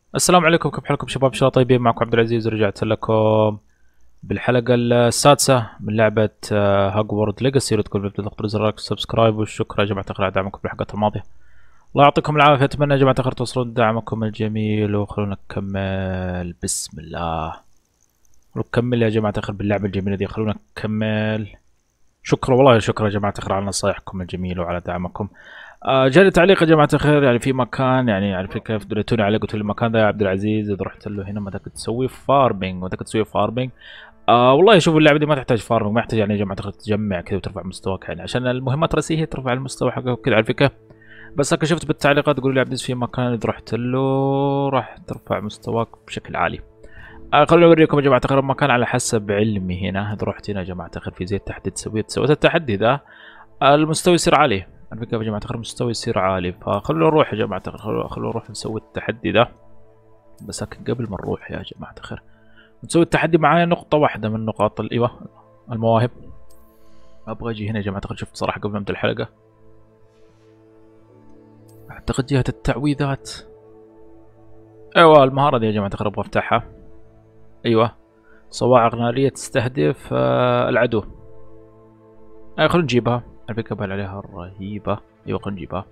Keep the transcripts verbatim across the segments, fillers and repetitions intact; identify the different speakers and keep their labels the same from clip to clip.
Speaker 1: السلام عليكم، كيف حالكم شباب؟ ان شاء الله طيبين. معكم عبد العزيز، رجعت لكم بالحلقة السادسة من لعبة هاجورد ليجاسي. لا تكون تضغطوا زر لايك وسبسكرايب، والشكر يا جماعة الخير على دعمكم بالحلقات الماضية. الله يعطيكم العافية. اتمنى يا جماعة الخير توصلون دعمكم الجميل، وخلونا نكمل. بسم الله، خلونا نكمل يا جماعة الخير باللعبة الجميلة دي. خلونا نكمل. شكرا والله، شكرا يا جماعة الخير على نصايحكم الجميلة وعلى دعمكم. آه جاني تعليق يا جماعة الخير، يعني في مكان، يعني عارف كيف دلتوني عليه، قلت لي المكان ده يا عبد العزيز اذا رحت له هنا متى تسوي فارمينج، متى تسوي فارمينج. آه والله شوفوا، اللعبة دي ما تحتاج فارمينج، ما يحتاج يعني يا جماعة الخير تجمع كذا وترفع مستواك، يعني عشان المهمات الرئيسية هي ترفع المستوى حقك وكذا، عارف كيف. بس هكا شفت بالتعليقات يقولوا لي عبد العزيز في مكان اذا رحت له راح ترفع مستواك بشكل عالي. آه خلوني اوريكم يا جماعة الخير مكان على حسب علمي. هنا اذا رحت هنا يا جماعة الخير في زي التحدي، سويت سويت التحدي ذا المستوى يصير عالي. على فكرة يا جماعة الخير المستوى يصير عالي، فخلونا نروح يا جماعة الخير، خلونا نروح نسوي التحدي ده. بس لكن قبل ما نروح يا جماعة الخير نسوي التحدي معايا نقطة واحدة من نقاط ايوه المواهب. ابغى اجي هنا يا جماعة الخير. شفت صراحة قبل ما ابدا الحلقة اعتقد جهة التعويذات. ايوه المهارة دي يا جماعة الخير ابغى افتحها. ايوه صواعق نارية تستهدف آه العدو. اي خلونا نجيبها. الفكرة بال عليها رهيبة. ايوه خلونا نجيبها.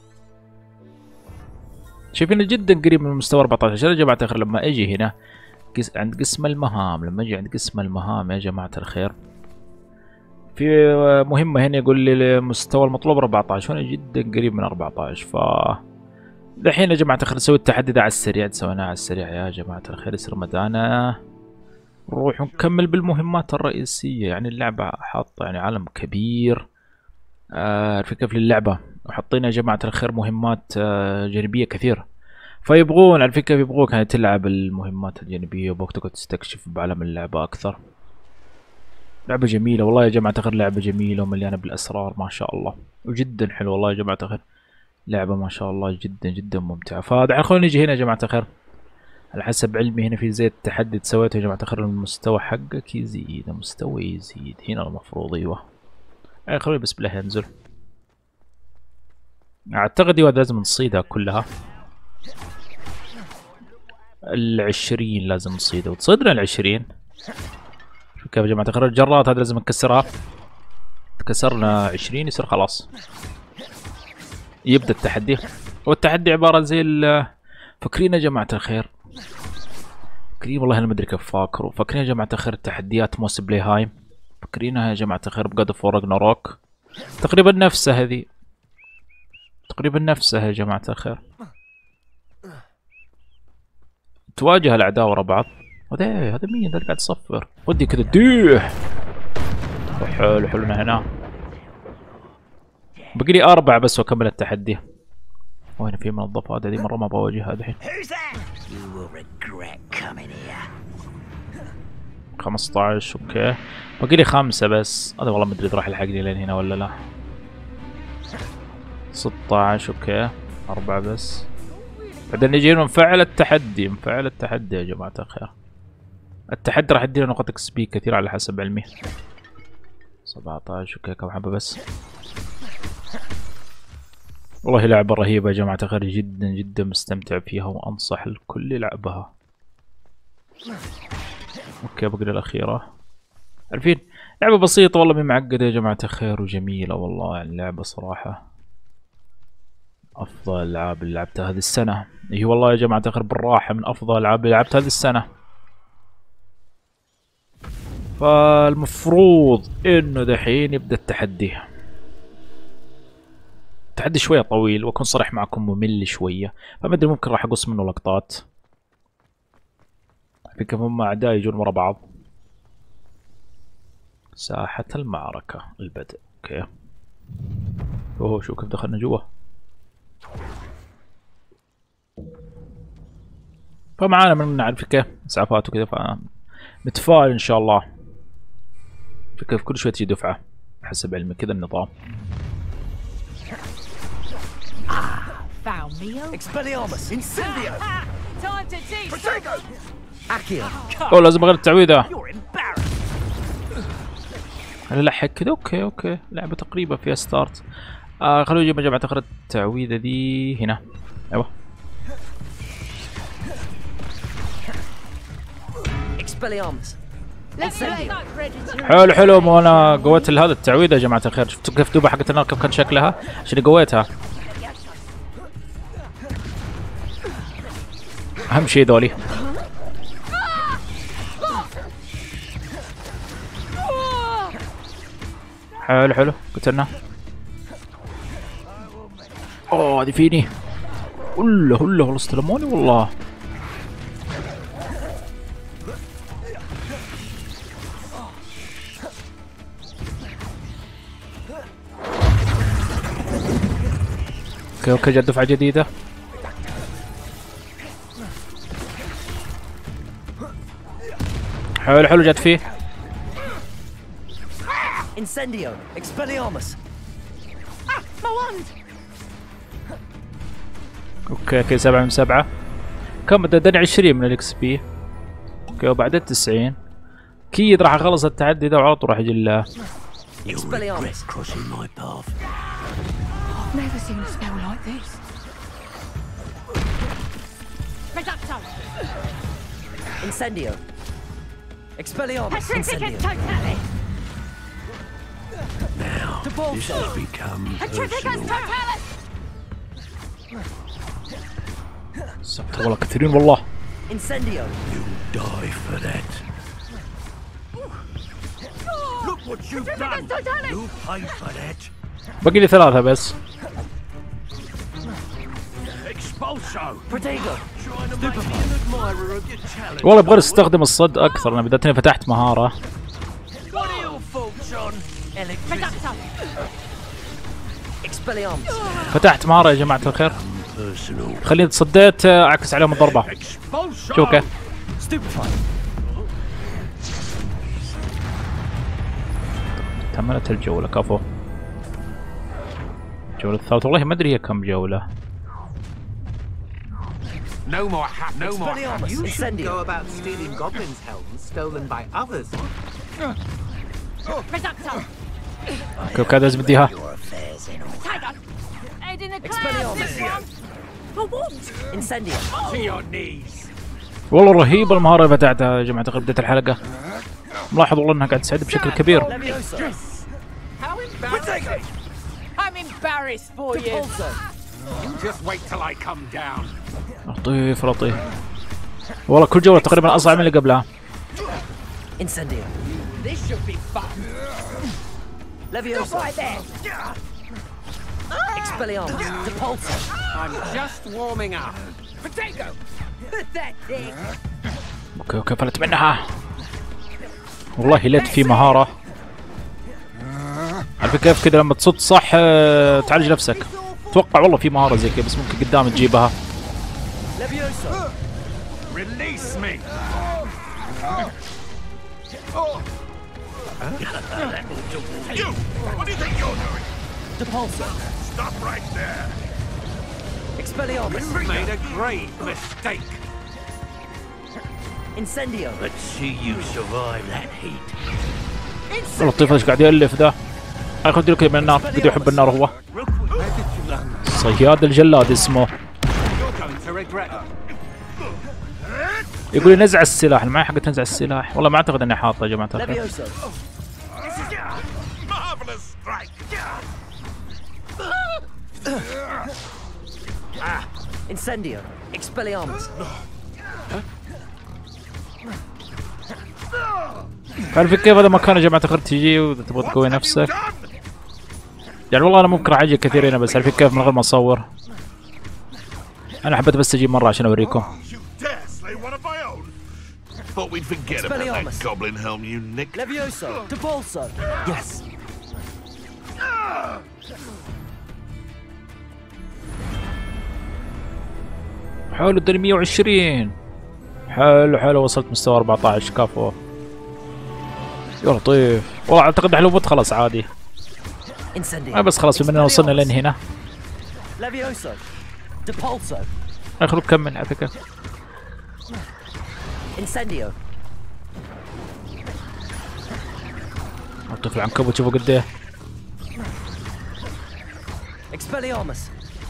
Speaker 1: شايفين جدا قريب من مستوى أربعة عشر. يا جماعة الخير لما اجي هنا قس... عند قسم المهام، لما اجي عند قسم المهام يا جماعة الخير في مهمة هنا يقول لي المستوى المطلوب أربعة عشر، هنا جدا قريب من أربعة عشر. ف الحين يا جماعة الخير نسوي التحدي ده على السريع، سويناه على السريع يا جماعة الخير. يصير مدانا نروح ونكمل بالمهمات الرئيسية. يعني اللعبة حاطة يعني عالم كبير. آه الفكرة في اللعبة وحاطين يا جماعة الخير مهمات آه جانبية كثيرة، فيبغون على الفكرة يبغوك يعني تلعب المهمات الجانبية وبوقت تقعد تستكشف بعالم اللعبة أكثر. لعبة جميلة والله يا جماعة الخير، لعبة جميلة ومليانة بالأسرار ما شاء الله، وجدا حلو والله يا جماعة الخير. لعبة ما شاء الله جدا جدا ممتعة. فدحين خلونا نجي هنا يا جماعة الخير. على حسب علمي هنا في زي التحدي سويته يا جماعة الخير، المستوى حقك يزيد، المستوى يزيد هنا المفروض. ايوه اي خلوني بس بالله ينزل. اعتقد ايوه لازم نصيدها كلها. العشرين لازم نصيدها، وتصيدنا العشرين. شوف كيف يا جماعة الخير الجرات هذا لازم نكسرها. كسرنا عشرين يصير خلاص يبدا التحدي. والتحدي عبارة زي ال فاكرين يا جماعة الخير، فاكرين والله انا ما ادري كيف فاكروا. فاكرين يا جماعة الخير تحديات موس بلاي هايم؟ فاكرينها يا جماعة الخير بجاد اوف وور راجناروك؟ تقريبا نفسها هذه، تقريبا نفسها يا جماعة الخير. تواجه الأعداء ورا بعض. وذا هذا مين ذا اللي قاعد يصفر؟ ودي كذا ديح. حلو حلونا هنا. بقي لي أربعة بس وأكمل التحدي. وهنا في منظفات، هذه مرة ما بواجهها الحين. خمسة عشر اوكي، باقي لي خمسة بس. هذا والله ما ادري اذا راح يلحقني لين هنا ولا لا. ستة عشر اوكي، أربعة بس. بعدين نجي نفعل التحدي، نفعل التحدي يا جماعة الخير. التحدي راح يدينا نقاط اكس بي كثير على حسب علمي. سبعة عشر اوكي، كم حبة بس. والله لعبة رهيبة يا جماعة الخير، جدا جدا مستمتع فيها وانصح الكل يلعبها. اوكي باقي لي الأخيرة. عارفين لعبة بسيطة والله مي معقدة يا جماعة الخير، وجميلة والله. يعني اللعبة صراحة أفضل الألعاب اللي لعبتها هذه السنة. هي والله يا جماعة الخير بالراحة من أفضل الألعاب اللي لعبتها هذه السنة. فالمفروض إنه دحين يبدأ التحدي. التحدي شوية طويل وأكون صريح معكم ممل شوية، فما أدري ممكن راح أقص منه لقطات. فكيف هم أعداء يجون ورا بعض. ساحة المعركة البدء اوكي. اوه شو كيف دخلنا جوا. فمعانا من نعرف كيف اسعافات وكذا، فمتفائل ان شاء الله. كيف كل شوي تجي دفعة حسب علمي كذا النظام. اوه لازم اغير التعويذة. انا لحق كذا اوكي اوكي. لعبة تقريبا فيها ستارت. آه خلونا نجيب يا جماعة الخير التعويذة ذي هنا. ايوه
Speaker 2: Expelliarmus.
Speaker 1: حلو حلو. مو انا قويت هذا التعويذه يا جماعه الخير. شفتوا كيف دوبه حقت النار كيف كان شكلها عشان قويتها. اهم شيء ذولي. حلو حلو قتلنا. اوه هذه فيني. هلا هلا والله استلموني والله. اوكي اوكي جت دفعة جديدة. حلو حلو جت فيه.
Speaker 2: Incendio. Expelliarmus.
Speaker 1: اوكي اوكي سبعة من سبعة. كم بدأني عشرين من الاكس بي. اوكي وبعدين تسعين. اكيد راح اخلص التحدي ذا وعلى طول راح يجي له.
Speaker 2: Expelliarmus.
Speaker 3: Never seen a spell like this. Reducto.
Speaker 2: Incendio. Expelliarmus. Incendio.
Speaker 3: Totale.
Speaker 4: Now, this has become personal.
Speaker 3: Totalis.
Speaker 1: سبت والله كثيرين والله.
Speaker 2: Incendio.
Speaker 4: You'll die for that. Look what you've done. You'll pay for that.
Speaker 1: باقي لي ثلاثة بس.
Speaker 4: Expulso.
Speaker 2: Protego.
Speaker 4: Trying to make me an admirer of your challenge.
Speaker 1: والله ابغى استخدم الصد اكثر. انا بدأتني فتحت مهارة.
Speaker 4: What are your thoughts on electricity?
Speaker 2: Expelliarmus.
Speaker 1: فتحت مهارة يا جماعة الخير.
Speaker 4: Personal.
Speaker 1: خليني تصديت اعكس عليهم الضربة.
Speaker 4: Expulso.
Speaker 1: شوف كيف.
Speaker 2: Stupefy.
Speaker 1: كملت الجولة كفو. الجولة الثالثة والله ما ادري هي كم جولة.
Speaker 5: No more hap, no more.
Speaker 2: Expelliarmus.
Speaker 5: You shouldn't
Speaker 2: Incendio.
Speaker 5: go about stealing goblins' helms stolen by others.
Speaker 3: Reducto.
Speaker 1: اوكي اوكي لازم اديها.
Speaker 3: Tiger. Head in the
Speaker 2: Expelliarmus.
Speaker 3: clouds. For what?
Speaker 2: Incendio.
Speaker 5: To your knees.
Speaker 1: والله رهيبة المهارة اللي فتحتها يا جماعة بداية الحلقة. ملاحظ والله انها قاعد تساعد بشكل كبير.
Speaker 2: Levioso.
Speaker 3: How embarrassing. I'm embarrassed for you.
Speaker 2: Depulso.
Speaker 5: You just wait till I come down.
Speaker 1: لطيف لطيف. والله كل جولة تقريبا اصعب من اللي قبلها.
Speaker 2: Incendio.
Speaker 5: This should be fun.
Speaker 2: Levioso.
Speaker 3: Right there.
Speaker 2: Expelliarmus. Depulso.
Speaker 5: I'm just warming up. Potato.
Speaker 3: Pathetic.
Speaker 1: اوكي اوكي فلت منها. والله ليت في مهارة. عارف كيف كذا لما تصد صح تعالج نفسك. اتوقع والله في مهارة زي كذا بس ممكن قدام تجيبها.
Speaker 2: Levioso.
Speaker 5: Release me. You. What do you think you're doing?
Speaker 2: Depulso.
Speaker 5: Stop right there.
Speaker 2: Expelliarmus.
Speaker 5: You made a grave mistake.
Speaker 2: Incendio.
Speaker 4: Let's see you survive that heat.
Speaker 1: لطيف ايش قاعد يألف ذا. اخذ له كذا من النار. بدي يحب النار هو. صياد الجلاد اسمه.
Speaker 5: You're going to regret it.
Speaker 1: يقول لي نزع السلاح. معي حق تنزع السلاح. والله ما اعتقد اني حاطه يا جماعة الخير.
Speaker 2: Levioso.
Speaker 5: Marvelous strike.
Speaker 2: Incendio. Expelliarmus.
Speaker 1: عارف كيف هذا مكان يا جماعة الخير تجي واذا تبغى تقوي نفسك. يعني والله انا ممكن راح اجي كثير هنا بس عارفين كيف من غير ما اصور. انا حبيت بس اجي مرة عشان اوريكم.
Speaker 4: You dare slay one of my own? Thought we'd forget about
Speaker 2: Expelliarmus.
Speaker 4: that goblin helm you nicked.
Speaker 2: Levioso. Depulso. Yes.
Speaker 1: حلو اداني مية وعشرين. حلو حلو وصلت مستوى أربعة عشر كفو. يا لطيف. والله اعتقد حلو بوت خلاص عادي.
Speaker 2: Incendio.
Speaker 1: آه بس خلاص بما اننا وصلنا لين هنا.
Speaker 2: Levioso. Depulso.
Speaker 1: خلونا نكمل على فكرة.
Speaker 2: Incendio.
Speaker 1: لطيف العنكبوت شوفوا قد ايه.
Speaker 2: Expelliarmus.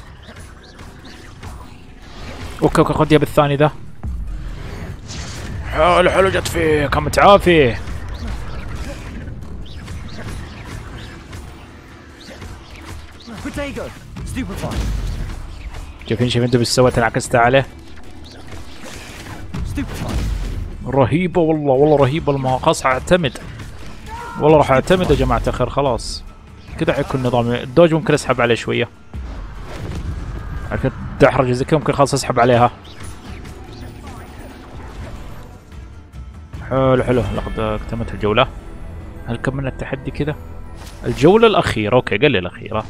Speaker 1: اوكي اوكي خذ بالثاني ذا. حلو حلو جت فيه كم متعافي.
Speaker 2: Protego. Stupefy.
Speaker 1: شايفين شايفين انتوا ايش سويت انعكست عليه.
Speaker 2: Stupefy.
Speaker 1: رهيبة والله والله رهيبة المها خلاص اعتمد. والله راح اعتمد يا جماعة الخير خلاص. كذا حيكون نظام الدوج ممكن اسحب عليه شوية. عارفين تحرج زي كذا ممكن خلاص اسحب عليها. حلو حلو لقد اكتملت الجولة. هل كملنا التحدي كذا؟ الجولة الأخيرة اوكي قال لي الأخيرة.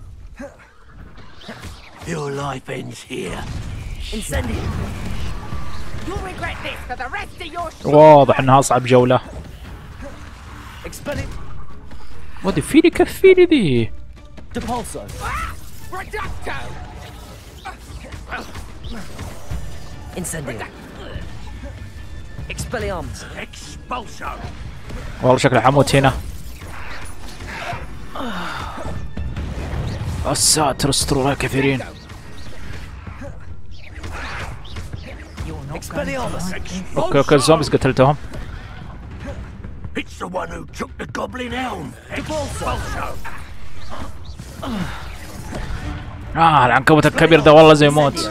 Speaker 5: Your life ends here.
Speaker 2: Incendio.
Speaker 3: You'll regret this for the rest of your shit.
Speaker 1: واضح انها اصعب جولة.
Speaker 2: Expelliarmus.
Speaker 1: ودي فيني كفيني ذي.
Speaker 2: Depulso.
Speaker 3: Reducto.
Speaker 2: Incendio. Expelliarmus.
Speaker 5: Expulso.
Speaker 1: والله شكله حموت هنا. الساتر استروا كثيرين.
Speaker 2: Expelliarmus.
Speaker 1: اوكي اوكي الزومبيز قتلتهم.
Speaker 5: It's the one who took the goblin helm. Expulso.
Speaker 1: اه العنكبوت الكبير ده والله زي موت.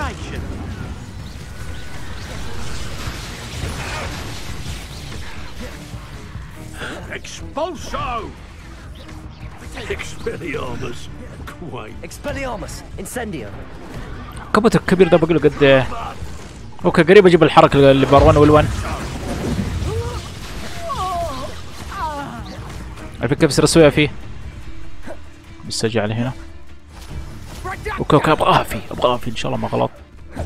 Speaker 5: Expulso. Expelliarmus. Quite.
Speaker 2: Expelliarmus. Incendio.
Speaker 1: العنكبوت الكبير ده بقول له قد ايه. اوكي قريب اجيب الحركة اللي بار واحد والون. عارفين كيف يصير اسويها فيه؟ بس اجي على هنا. اوكي اوكي ابغاها فيه ابغاها فيه ان شاء الله ما غلط.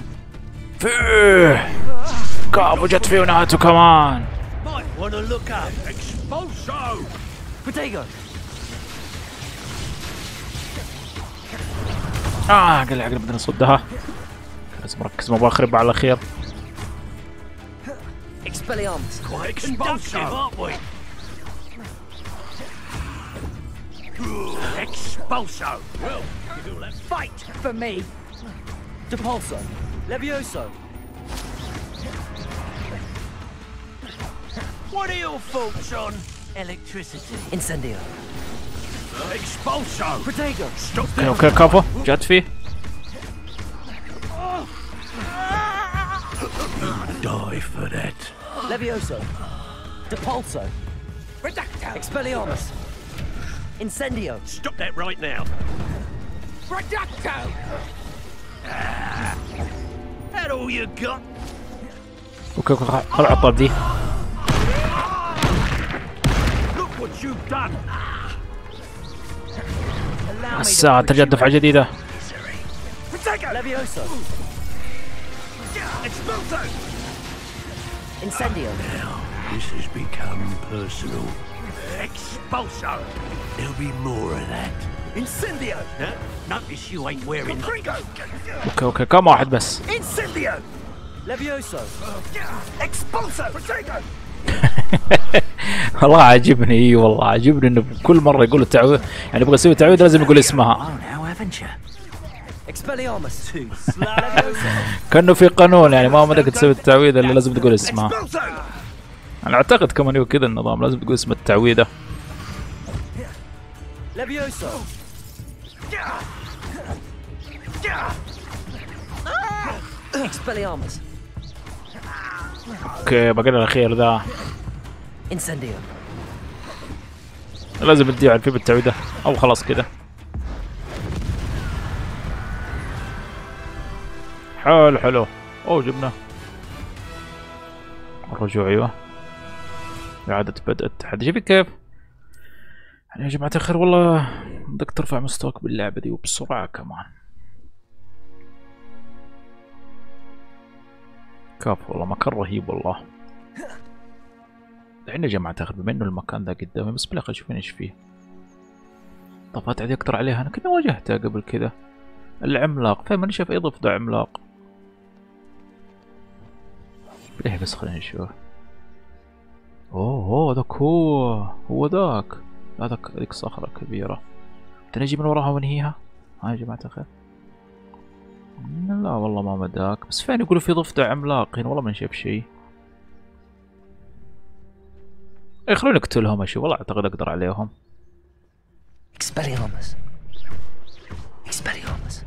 Speaker 1: فيه كابو جت فيه ونهاته كمان.
Speaker 5: Might want to look up. Expulso.
Speaker 2: Protego.
Speaker 1: اه قال لي عقل بدنا نصدها. لازم اركز ما ابغى اخرب على الاخير.
Speaker 2: Expelliarmus.
Speaker 5: Quite conductive, aren't we? Expulso. Well, you do that.
Speaker 3: Fight for me.
Speaker 2: Depulso. Levioso.
Speaker 5: What are your thoughts on electricity?
Speaker 2: Incendio.
Speaker 5: Expulso.
Speaker 2: Protego.
Speaker 5: Stop
Speaker 1: اوكي
Speaker 5: there.
Speaker 1: اوكي كفو جت فيه.
Speaker 5: Die for that.
Speaker 2: Levioso. Depulso.
Speaker 3: Reducto.
Speaker 2: Expelliarmus. Incendio.
Speaker 5: Stop that right now.
Speaker 3: Reducto.
Speaker 5: That all you got?
Speaker 1: اوكي اوكي خل عطاب دي.
Speaker 5: Look what you've done.
Speaker 1: الساعة ترجع دفعة جديدة.
Speaker 2: Levioso.
Speaker 5: Expulso.
Speaker 2: Incendio.
Speaker 5: This has become personal. Expulso. There'll be more of that. Incendio. Huh? Notice you ain't wearing. Protego.
Speaker 1: اوكي اوكي كم واحد بس.
Speaker 5: Incendio.
Speaker 2: Levioso.
Speaker 5: Expulso. Protego.
Speaker 1: والله عاجبني اي والله عاجبني انه كل مرة يقول التعويذ يعني يبغى يسوي تعويذ لازم يقول اسمها.
Speaker 2: Oh, now haven't you? Expelliarmus. Too slow.
Speaker 1: كأنه في قانون يعني ما بدك تسوي التعويذ اللي لازم تقول اسمها.
Speaker 5: Expulso.
Speaker 1: انا اعتقد كمان هو كذا النظام لازم تقول اسم التعويذة.
Speaker 2: Levioso. Expelliarmus.
Speaker 1: اوكي باقي الاخير ذا
Speaker 2: Incendio.
Speaker 1: لازم تديه فيه بالتعويذة او خلاص كذا. حلو حلو اوه جبناه. الرجوع ايوه. إعادة بدء التحدي. شوفي كيف يعني يا جماعة الخير والله بدك ترفع مستواك باللعبة دي وبسرعة كمان. كاف والله مكان رهيب والله. الحين يا جماعة الخير بما انه المكان ذا قدامي بس بلا خلينا نشوف ايش فيه. اضافات عادي اكثر عليها انا كنا واجهتها قبل كذا. العملاق فين ماني شايف اي ضفدع عملاق. ليه بس خلينا نشوف. اوه اوه ذاك هو هو ذاك هذاك ذيك صخرة كبيرة. تنجي من وراها ونهيها. ها يا جماعة الخير. لا والله ما مداك بس فين يقولوا في ضفدع عملاق هنا والله ما نشوف شيء. اي خلوني اقتلهم اشي، والله اعتقد اقدر عليهم.
Speaker 2: Expelliarmus. Expelliarmus.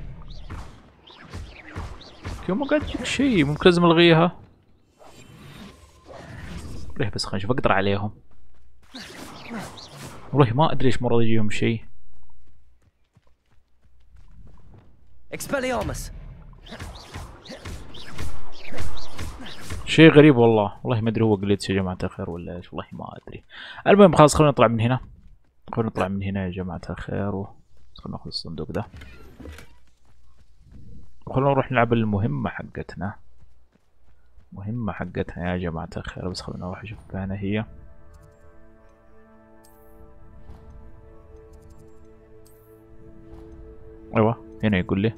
Speaker 1: يوم ما قاعد تجيك شيء ممكن لازم الغيها. ليه بس خلينا نشوف اقدر عليهم. والله ما ادري ايش مرة يجيهم شيء.
Speaker 2: Expelliarmus.
Speaker 1: شيء غريب والله، والله ما ادري هو جليتش يا جماعة الخير ولا ايش، والله ما ادري. المهم خلاص خلينا نطلع من هنا. خلينا نطلع من هنا يا جماعة الخير و خلينا ناخذ الصندوق ده. وخلينا نروح نلعب المهمة حقتنا. مهمة حقتنا يا جماعة الخير، بس خلينا نروح نشوف فين هي. ايوه هنا يقول لي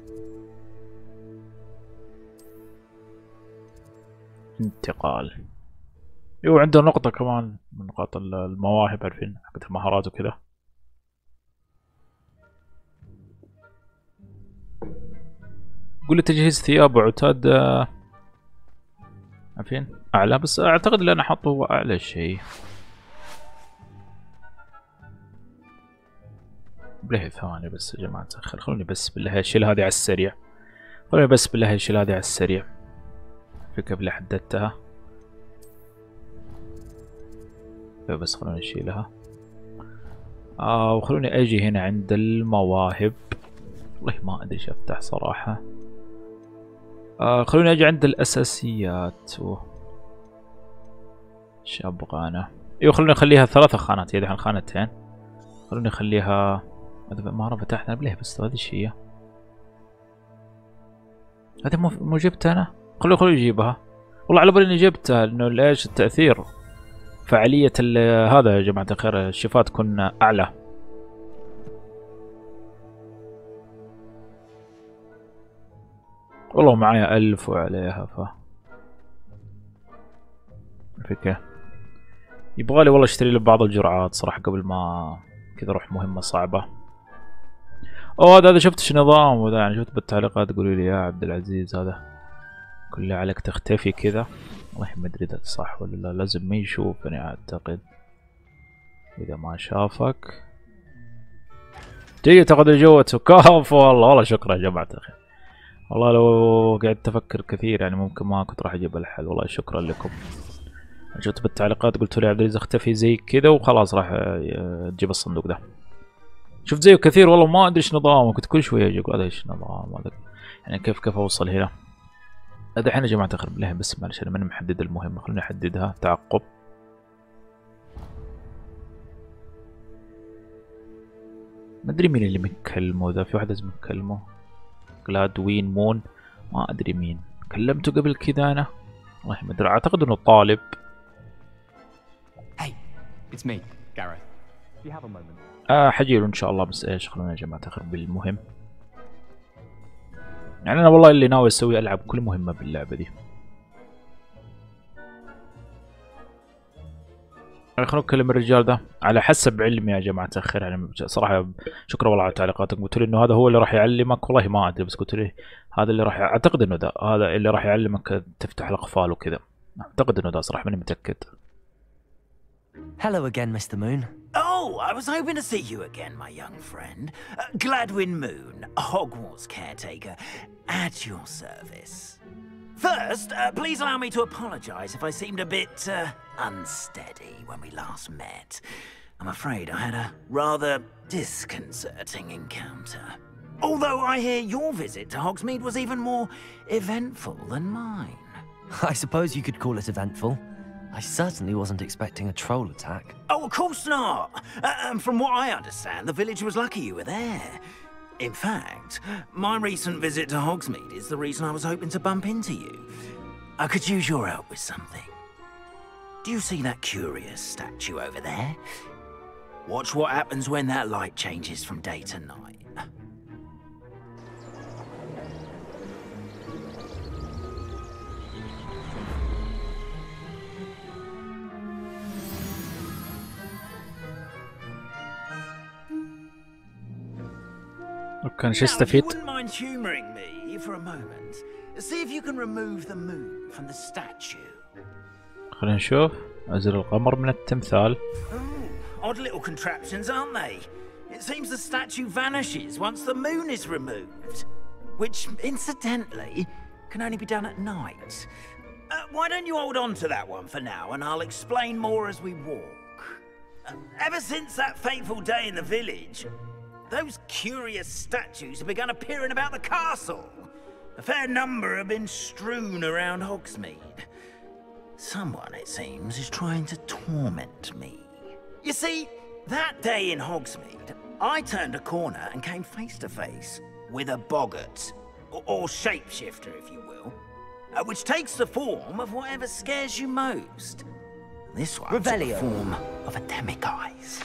Speaker 1: انتقال. ايوه عنده نقطة كمان من نقاط المواهب، عارفين حقت المهارات وكذا. يقول لي تجهيز ثياب وعتاد عارفين اعلى، بس اعتقد اللي انا حاطه هو اعلى شيء. بالله ثواني بس يا جماعة الخير، خلوني بس بالله اشيل هذه على السريع. خلوني بس بالله اشيل هذه على السريع. في قبل حددتها. بس خلوني اشيلها. آه وخلوني اجي هنا عند المواهب. والله ما ادري ايش افتح صراحة. آه خلوني اجي عند الاساسيات و ايش ابغى انا. ايوه خلوني اخليها ثلاثة خانات، هي الحين خانتين. خلوني اخليها ما فتحنا بالله بس هذه ايش هي؟ هذه مو مو جبتها انا؟ خلوني خلوني اجيبها. والله على بالي اني جبتها لانه ليش التأثير فعالية هذا يا جماعة الخير الشفاة تكون اعلى. والله معايا ألف وعليها ف فكرة يبغالي والله اشتري لي بعض الجرعات صراحة قبل ما كذا اروح مهمة صعبة. اوه هذا هذا شفت ايش نظام وذا، يعني شفت بالتعليقات تقولوا لي يا عبد العزيز هذا كله عليك تختفي كذا. والله ما ادري اذا صح ولا لا، لازم ما يشوفني اعتقد. اذا ما شافك تيجي تاخذ جوته كاف. والله والله شكرا يا جماعة الخير. والله لو قعدت افكر كثير يعني ممكن ما كنت راح اجيب الحل. والله شكرا لكم. شفت بالتعليقات قلتوا لي عبد العزيز اختفي زي كذا وخلاص راح تجيب الصندوق ده. شفت زيه كثير والله ما ادري ايش نظامه، كنت كل شويه اجي اقول هذا ايش نظام هذا، يعني كيف كيف اوصل هنا. هذا الحين يا جماعه الخير بالله بس معلش انا ماني محدد المهمه، خليني احددها. تعقب. ما ادري مين اللي مكلمه ذا، في واحد لازم مكلمه جلادوين مون، ما ادري مين كلمته قبل كذا انا، والله ما ادري. اعتقد انه طالب.
Speaker 6: Hey, it's me, Gareth. Do you have a moment?
Speaker 1: آه حجيله ان شاء الله. بس ايش خلونا يا جماعه الخير بالمهم، يعني انا والله اللي ناوي اسوي العب كل مهمه باللعبه دي. يعني خلونا نكلم الرجال ده على حسب علمي يا جماعه الخير. يعني صراحه شكرا والله على تعليقاتكم، قلت لي انه هذا هو اللي راح يعلمك. والله ما ادري بس قلت لي هذا اللي راح، اعتقد انه ده هذا اللي راح يعلمك تفتح الاقفال وكذا. اعتقد انه ده صراحه ماني متاكد.
Speaker 2: Hello again, Mister Moon.
Speaker 5: Oh, I was hoping to see you again, my young friend. Uh, Gladwin Moon, Hogwarts caretaker, at your service. First, uh, please allow me to apologise if I seemed a bit uh, unsteady when we last met. I'm afraid I had a rather disconcerting encounter. Although I hear your visit to Hogsmeade was even more eventful than mine.
Speaker 2: I suppose you could call it eventful. I certainly wasn't expecting a troll attack.
Speaker 5: Oh, of course not. Uh, and from what I understand, the village was lucky you were there. In fact, my recent visit to Hogsmeade is the reason I was hoping to bump into you. I could use your help with something. Do you see that curious statue over there? Watch what happens when that light changes from day to night.
Speaker 1: كان شو استفيد؟
Speaker 5: Now, if you wouldn't mind humouring me for a moment, see if you can remove the moon from the statue.
Speaker 1: خلينا نشوف. أزل القمر من التمثال.
Speaker 5: Ooh, odd little contraptions, aren't they? It seems the statue vanishes once the moon is removed. Which, incidentally, can only be done at night. Uh, why don't you hold on to that one for now, and I'll explain more as we walk. Uh, ever since that fateful day in the village, those curious statues have begun appearing about the castle. A fair number have been strewn around Hogsmeade. Someone, it seems, is trying to torment me. You see, that day in Hogsmeade, I turned a corner and came face to face with a boggart, or, or shapeshifter, if you will, uh, which takes the form of whatever scares you most. This one's
Speaker 2: Revelio.
Speaker 5: the form of a demiguise.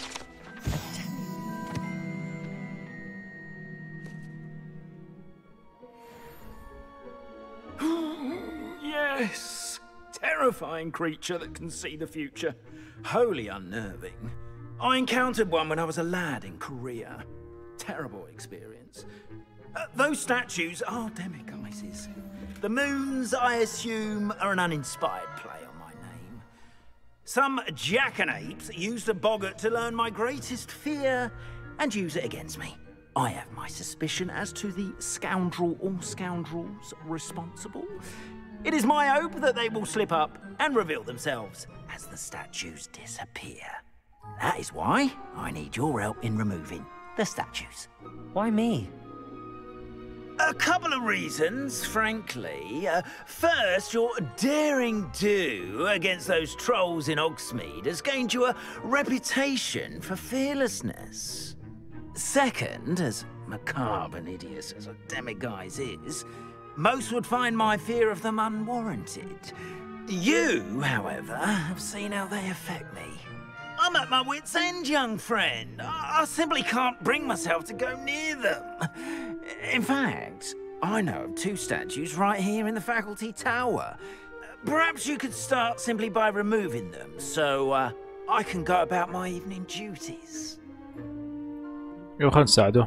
Speaker 5: Yes, terrifying creature that can see the future. Wholly unnerving. I encountered one when I was a lad in Korea. Terrible experience. Uh, those statues are demiguises. The moons, I assume, are an uninspired play on my name. Some jackanapes used a boggart to learn my greatest fear and use it against me. I have my suspicion as to the scoundrel or scoundrels responsible. It is my hope that they will slip up and reveal themselves as the statues disappear. That is why I need your help in removing the statues.
Speaker 2: Why me?
Speaker 5: A couple of reasons, frankly. Uh, first, your daring do against those trolls in Hogsmeade has gained you a reputation for fearlessness. Second, as macabre and hideous as a demiguise is, most would find my fear of them unwarranted. You, however, have seen how they affect me. I'm at my wit's end, young friend. I, I simply can't bring myself to go near them. In fact, I know of two statues right here in the faculty tower. Perhaps you could start simply by removing them, so uh, I can go about my evening duties.
Speaker 1: يو خلينا نساعده.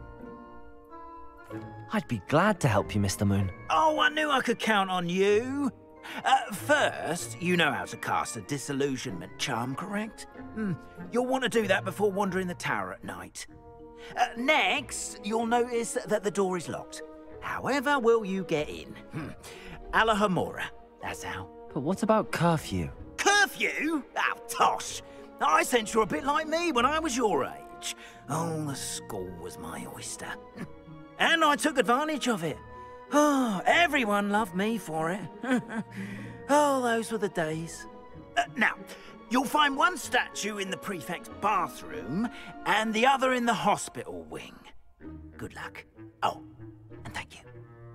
Speaker 2: I'd be glad to help you, Mister Moon.
Speaker 5: Oh, I knew I could count on you. Uh, first, you know how to cast a disillusionment charm, correct? Hmm. You'll want to do that before wandering the tower at night. Uh, next, you'll notice that the door is locked. However will you get in? Hmm. Alahomora, that's how.
Speaker 2: But what about curfew?
Speaker 5: Curfew? Oh, tosh. I sense you're a bit like me when I was your age. Oh, the school was my oyster. And I took advantage of it. Oh, everyone loved me for it. Oh, those were the days. Uh, now, you'll find one statue in the prefect's bathroom and the other in the hospital wing. Good luck. Oh, and thank you.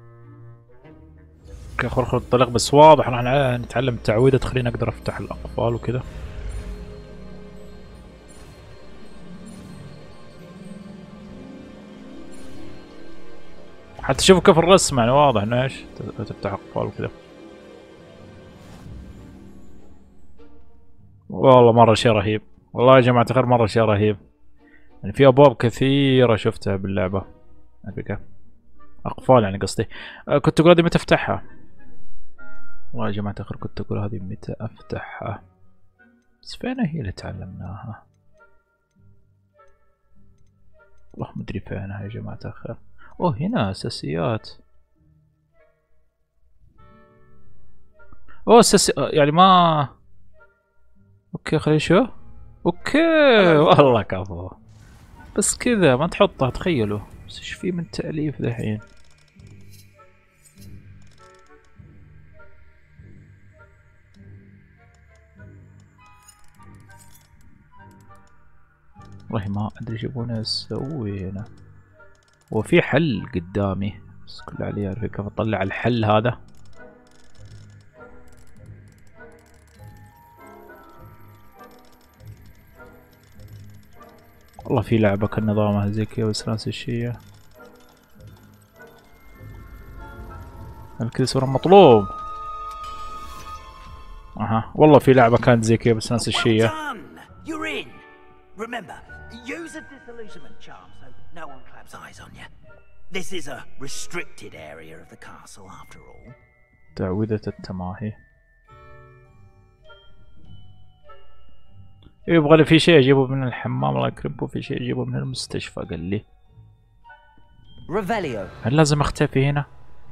Speaker 1: اوكي خل خل الطلق بس واضح راح نتعلم التعويذة تخليني اقدر افتح الاقفال وكذا. حتى شوفوا كيف الرسم يعني واضح انه ايش تفتح اقفال وكذا. والله مرة شيء رهيب. والله يا جماعة الخير مرة شيء رهيب. يعني في ابواب كثيرة شفتها باللعبة. اقفال يعني قصدي. أه كنت اقول هذه متى افتحها؟ والله يا جماعة الخير كنت اقول هذه متى افتحها؟ بس فين هي اللي تعلمناها؟ والله مدري فينها يا جماعة الخير. اوه هنا اساسيات. اوه اساسي يعني ما اوكي خلينا نشوف. اوكي والله كفو. بس كذا ما تحطها تخيلوا. بس ايش في من تأليف ذحين؟ والله ما ادري ايش يبون اسوي هنا. وفي حل قدامي بس كل علي اعرف كيف اطلع الحل هذا. والله في لعبة كان نظامها زي كذا بس ناس الشيء. الكذا صار مطلوب. اها والله في لعبة كانت زي كذا بس ناس الشيء.
Speaker 5: Remember, use a disillusionment charm so no one claps eyes on you. This is a restricted area of the castle after all.
Speaker 1: تعويذة التماهي. يبغى لي في شيء اجيبه من الحمام الله يكرمكم، في شيء اجيبه من المستشفى قال لي.
Speaker 2: Revelio.
Speaker 1: هل لازم اختفي هنا؟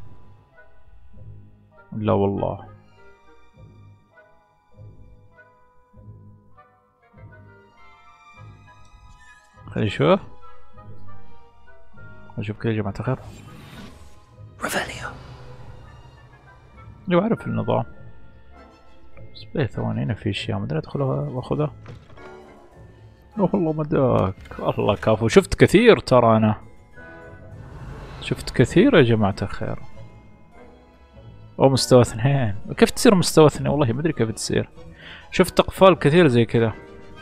Speaker 1: لا والله. خلينا نشوف. نشوف كذا يا جماعة الخير.
Speaker 2: Revelio.
Speaker 1: لو اعرف النظام. بس بيه ثواني هنا في اشياء ما ادري ادخلها واخذها. والله ما داك الله كافو. شفت كثير ترى انا. شفت كثير يا جماعة الخير. او مستوى اثنين. كيف تصير مستوى اثنين؟ والله ما ادري كيف تصير. شفت اقفال كثير زي كذا.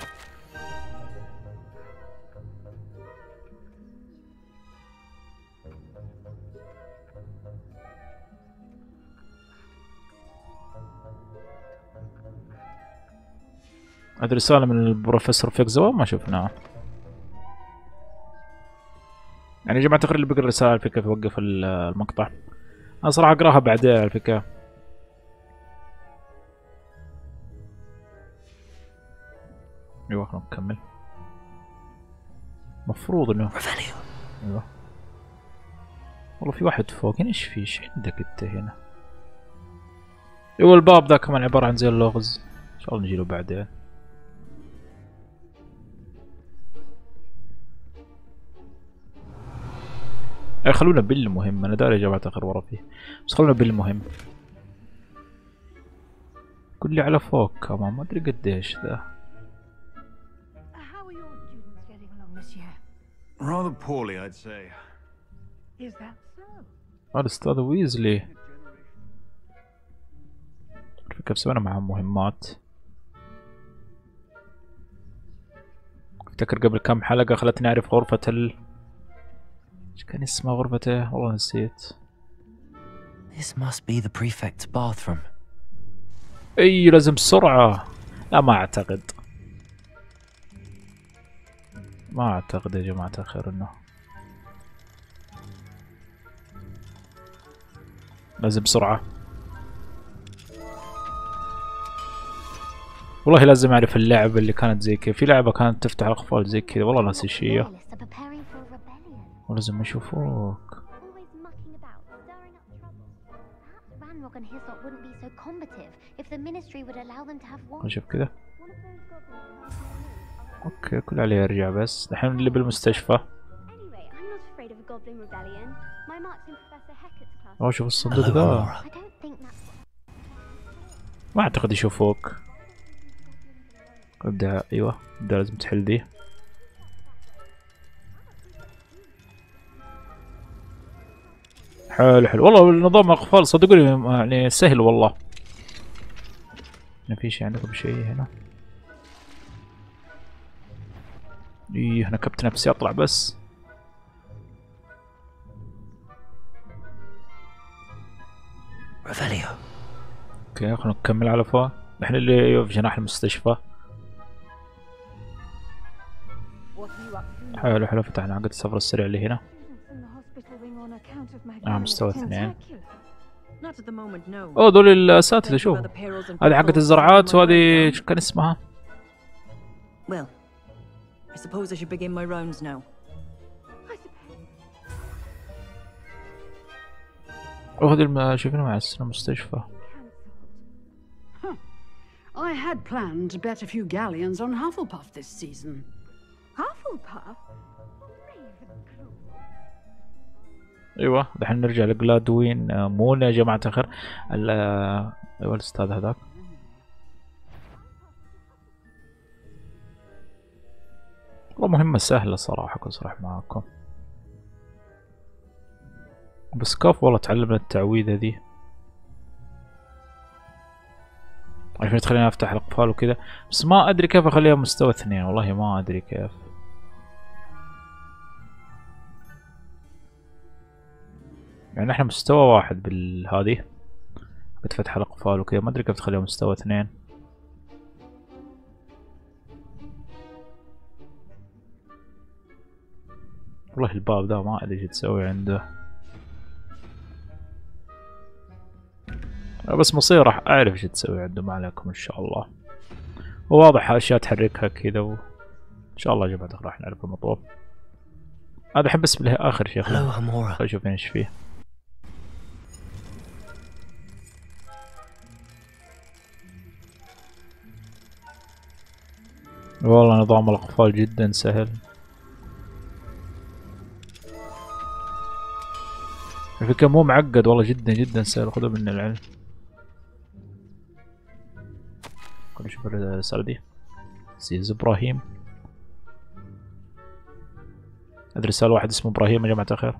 Speaker 1: هذه رسالة من البروفيسور فيكزو ما شفناها. يعني يا جماعة الخير اللي بيقرا الرسالة على فكرة يوقف المقطع. أنا صراحة أقراها بعدين على فكرة. أيوة خلينا نكمل. مفروض إنه أيوة. والله في واحد فوق هنا. إيش في؟ إيش عندك أنت هنا؟ أيوة الباب ذا كمان عبارة عن زي اللغز. إن شاء الله نجيله بعدين. اي خلونا بالمهم. انا داري يا جماعة الخير ورا فيه بس خلونا بالمهم. قول لي على فوق كمان ما ادري قديش ذا.
Speaker 3: How are your students getting along this year?
Speaker 4: Rather poorly, I'd say.
Speaker 3: Is that so?
Speaker 1: الاستاذ ويزلي كيف سوينا معهم مهمات. افتكر قبل كم حلقة خلتني اعرف غرفة ال ايش كان اسمها غرفته؟ والله نسيت.
Speaker 2: This must be the prefect's bathroom.
Speaker 1: اي لازم بسرعة. لا ما اعتقد. ما اعتقد يا جماعة الخير انه لازم بسرعة. والله لازم اعرف اللعبة اللي كانت زي كذا. في لعبة كانت تفتح الاقفال زي كذا والله ناسي ايش هي. ولازم يشوفوك. اشوف كذا. اوكي كل عليه يرجع بس الحين اللي بالمستشفى. او شوف الصندوق ذا. ما اعتقد يشوفوك. ابدا ايوه ابدا لازم تحل ذي. حلو حلو والله نظام الاقفال صدقوني يعني سهل والله. هنا في شي عندكم شيء هنا؟ ايه انا كبت نفسي اطلع بس.
Speaker 2: Revelio.
Speaker 1: اوكي خلينا نكمل على فوق. نحن اللي في جناح المستشفى. حلو حلو فتحنا حقة السفر السريع اللي هنا. آه مستوى اثنين. اوه ذول الاساتذة شوف. هذه حقة الزرعات وهذه ايش كان اسمها؟
Speaker 7: Well, I suppose I should begin my rounds now.
Speaker 1: اوه هذه الم... شوفينها مع المستشفى.
Speaker 8: I had planned to bet a few galleons on Hufflepuff this season.
Speaker 3: Hufflepuff?
Speaker 1: ايوه دحين نرجع لجلادوين مون يا جماعة الخير. ايوه الاستاذ هذاك. والله مهمة سهلة صراحة أكون صريح معاكم. بس كاف والله تعلمنا التعويذة ذي عشان تخليني افتح الاقفال وكذا. بس ما ادري كيف اخليها مستوى اثنين والله ما ادري كيف. يعني احنا مستوى واحد بالهذه قد فتح الاقفال وكذا ما ادري كيف تخليها مستوى اثنين. والله الباب ده ما ادري ايش تسوي عنده. بس مصير راح اعرف ايش تسوي عنده ما عليكم ان شاء الله. وواضح اشياء تحركها كذا و... ان شاء الله يا جماعة راح نعرف المطلوب. هذا الحين بس بالاخر شيء.
Speaker 2: Hello, Hamura.
Speaker 1: خلينا نشوف ايش فيه. والله نظام الاقفال جدا سهل. الفكرة مو معقد والله، جدا جدا سهل، خذوا مني العلم. خلينا نشوف الرسالة دي. عزيز ابراهيم. ادري رسالة واحد اسمه ابراهيم يا جماعة الخير.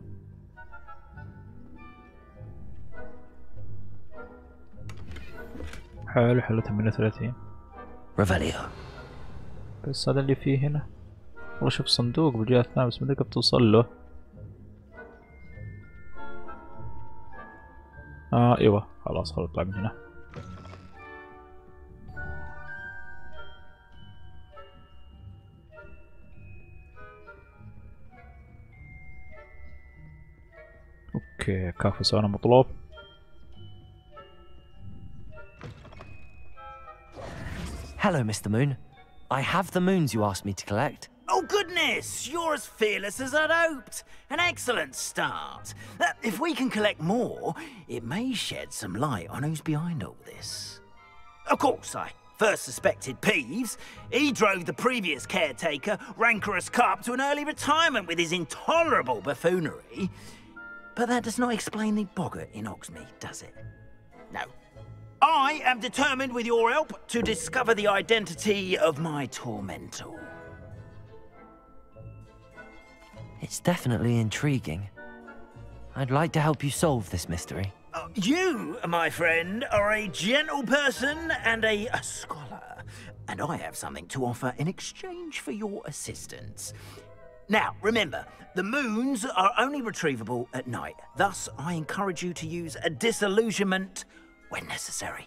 Speaker 1: حلو حلو ثمانية وثلاثين.
Speaker 2: Revelio.
Speaker 1: بس هذا اللي فيه هنا. والله شوف صندوق بالجهة الثانية بس ما ادري كيف توصل له. اه ايوه خلاص خلاص اطلع من هنا. اوكي كافي سوينا مطلوب.
Speaker 2: Hello, Mister Moon. I have the moons you asked me to collect.
Speaker 5: Oh goodness, you're as fearless as I'd hoped. An excellent start. Uh, if we can collect more, it may shed some light on who's behind all this. Of course, I first suspected Peeves. He drove the previous caretaker, Rancorous Carp, to an early retirement with his intolerable buffoonery. But that does not explain the boggart in Oxmead, does it? No. I am determined with your help to discover the identity of my tormentor.
Speaker 2: It's definitely intriguing. I'd like to help you solve this mystery.
Speaker 5: Uh, you, my friend, are a gentle person and a, a scholar, and I have something to offer in exchange for your assistance. Now, remember, the moons are only retrievable at night. Thus, I encourage you to use a disillusionment when necessary.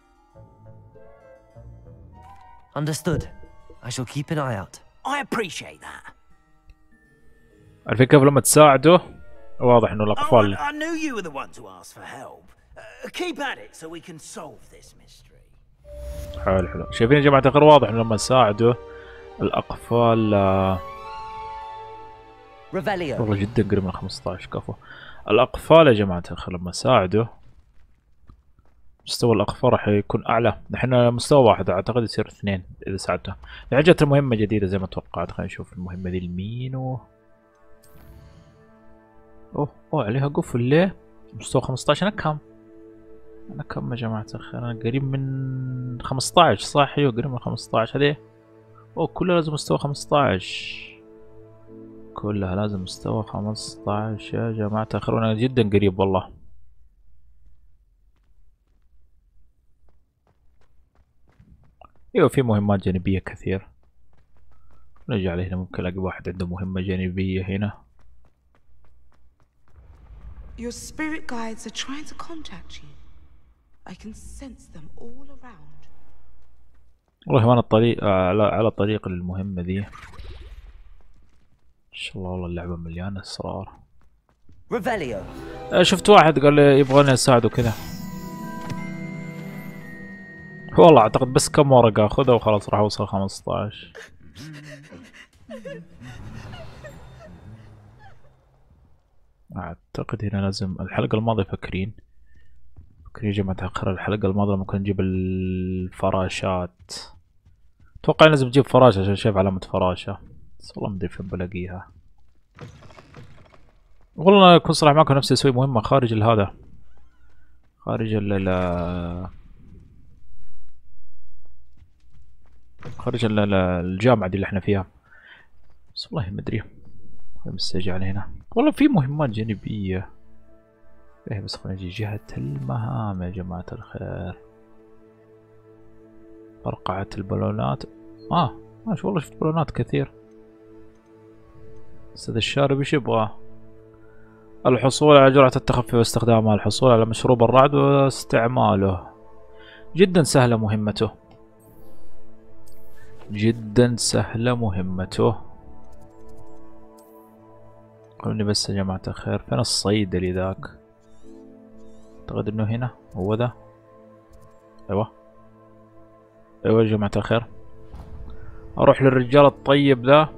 Speaker 2: Understood. I shall keep an eye out.
Speaker 5: I appreciate that.
Speaker 1: عارفين كيف لما تساعده واضح انه
Speaker 5: Oh,
Speaker 1: الاقفال.
Speaker 5: I, I knew you were the one to ask for help. Uh, keep at it so we can solve this mystery.
Speaker 1: حلو حلو شايفين يا جماعة الخير واضح انه لما تساعده الاقفال آه،
Speaker 2: Revelio.
Speaker 1: والله جدا قريب من خمسة عشر كفو. الاقفال يا جماعة الخير لما ساعده مستوى الاقفال راح يكون اعلى. نحن مستوى واحد اعتقد يصير اثنين اذا ساعدته. يعني جت المهمة جديدة زي ما توقعت. خلينا نشوف المهمة ذي لمين و... اوه اوه عليها قفل ليه؟ مستوى خمسة عشر. انا كم؟ انا كم يا جماعة الخير؟ انا قريب من خمسة عشر صح؟ ايوه قريب من خمسة عشر. هذه اوه كلها لازم مستوى خمسة عشر. كلها لازم مستوى خمسة عشر يا جماعة الخير. انا جدا قريب والله. ايوه في مهمات جانبية كثير. نرجع لهنا ممكن الاقي واحد عنده مهمة جانبية هنا.
Speaker 3: Your spirit guides are trying to contact you. I can sense them all around.
Speaker 1: والله وانا الطريق على على طريق المهمة ذي. ان شاء الله والله اللعبة مليانة اسرار.
Speaker 2: Revelio.
Speaker 1: شفت واحد قال لي يبغاني اساعده كذا. والله اعتقد بس كم ورقة اخذها وخلاص راح اوصل خمسة عشر. اعتقد هنا لازم الحلقة الماضية فاكرين فاكرين يا جماعة الخير الحلقة الماضية لما كنا نجيب الفراشات. اتوقع لازم نجيب فراشة عشان شايف علامة فراشة بس والله مدري فين بلاقيها. والله اكون صراحة معكم نفسي اسوي مهمة خارج هذا خارج ال خارج ال الجامعة دي اللي احنا فيها بس والله مدري. مسج على هنا والله في مهمات جانبية. ايه بس خلينا نجي جهة المهام يا جماعة الخير. فرقعة البالونات. اه ماشي والله شفت بالونات كثير. استاذ الشارب ايش يبغى؟ الحصول على جرعة التخفي واستخدامها. الحصول على مشروب الرعد واستعماله. جدا سهلة مهمته. جدا سهلة مهمته. خلوني بس يا جماعة الخير فين الصيدلي ذاك؟ اعتقد انه هنا هو ذا. ايوه ايوه يا جماعة الخير اروح للرجال الطيب ذا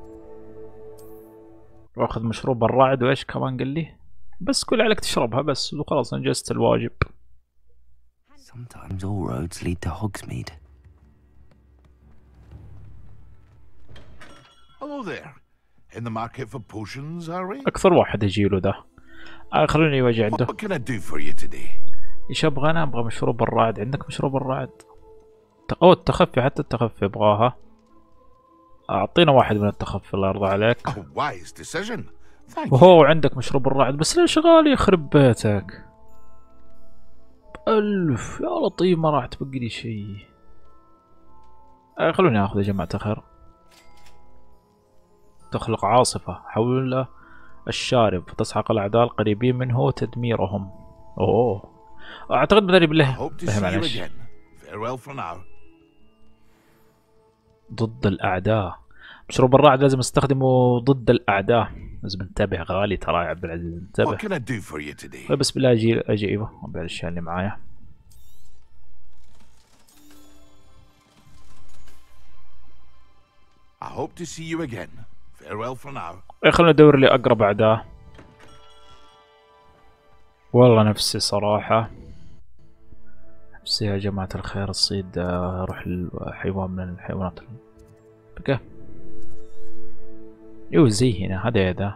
Speaker 1: واخذ مشروب الرعد. وايش كمان قال لي؟ بس كل عليك تشربها بس وخلاص انجزت الواجب.
Speaker 2: Sometimes all roads lead to Hogsmeade.
Speaker 4: Hello there. In the market for potions, are we?
Speaker 1: اكثر واحد يجيله ذا. آه خلوني يواجه عنده.
Speaker 4: What can I do for you today?
Speaker 1: ايش ابغى انا؟ ابغى مشروب الرعد. عندك مشروب الرعد؟ او التخفي، حتى التخفي ابغاها. اعطينا واحد من التخفي الله يرضى عليك.
Speaker 4: A wise decision. Thank you.
Speaker 1: وهو عندك مشروب الرعد بس ليش غالي يخرب بيتك؟ ألف يا لطيف ما راح تبقي لي شيء. آه خلوني اخذ يا جماعة الخير. تخلق عاصفة حول الشارب تسحق الأعداء القريبين منه تدميرهم. أوه أعتقد بدري بالله معلش. ضد الأعداء. مشروب الرعد لازم استخدمه ضد الأعداء. لازم انتبه غالي ترى يا عبد العزيز انتبه. طيب بس بالله أجي أجي إيوه بعد الأشياء اللي معايا.
Speaker 4: I hope to see you again. Farewell for now.
Speaker 1: خلنا ندور لي أقرب أعداء. والله نفسي صراحة نفسي يا جماعة الخير الصيد أروح لحيوان من الحيوانات. بقى يو زي هنا هذا يدا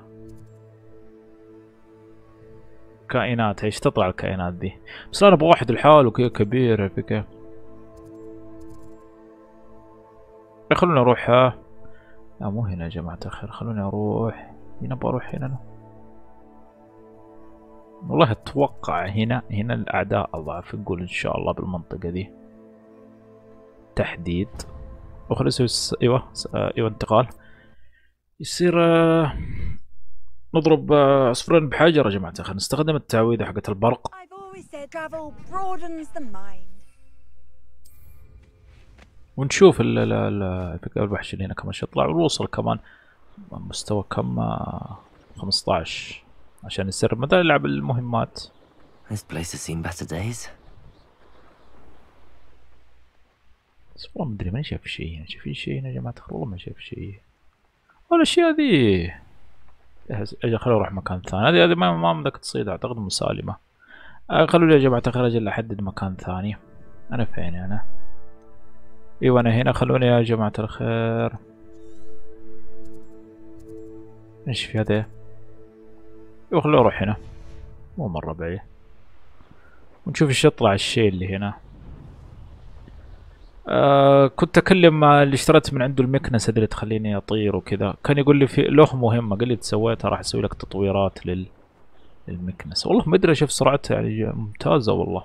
Speaker 1: كائنات. ايش تطلع الكائنات دي؟ بس أنا أبغى واحد لحاله كذا كبير. بقى خلونا نروح. لا مو هنا يا جماعة الخير، خلوني أروح هنا. بروح هنا أنا. والله أتوقع هنا هنا الأعداء أضعف. نقول إن شاء الله بالمنطقة دي تحديد. وخلي نسوي س... أيوه س... أيوه انتقال. يصير آه... نضرب آه... عصفورين بحجر يا جماعة الخير. نستخدم التعويذة حقت البرق. ونشوف ال ال ال الوحش اللي هنا كمان يطلع ونوصل كمان مستوى كم خمسطعش عشان يصير مثلا نلعب المهمات.
Speaker 2: This place has seen better days.
Speaker 1: بس والله ما ادري ماني شايف شيء هنا. شايفين شيء هنا يا جماعة الخير؟ والله ما شايف شيء. والاشياء ذي اجل خليني اروح مكان ثاني. هذه هذه ما ما بدك تصيد اعتقد مسالمة. خلوني يا جماعة الخير اجل احدد مكان ثاني. انا فين انا؟ ايوه انا هنا. خلوني يا جماعة الخير. ايش في هذا؟ ايوه خلوني اروح هنا مو مرة بعيد ونشوف ايش يطلع الشيء اللي هنا. آه كنت اكلم مع اللي اشتريت من عنده المكنسة اللي تخليني اطير وكذا. كان يقول لي في له مهمة قال لي تسويتها راح اسوي لك تطويرات لل للمكنسة. والله ما ادري اشوف سرعتها يعني ممتازة والله.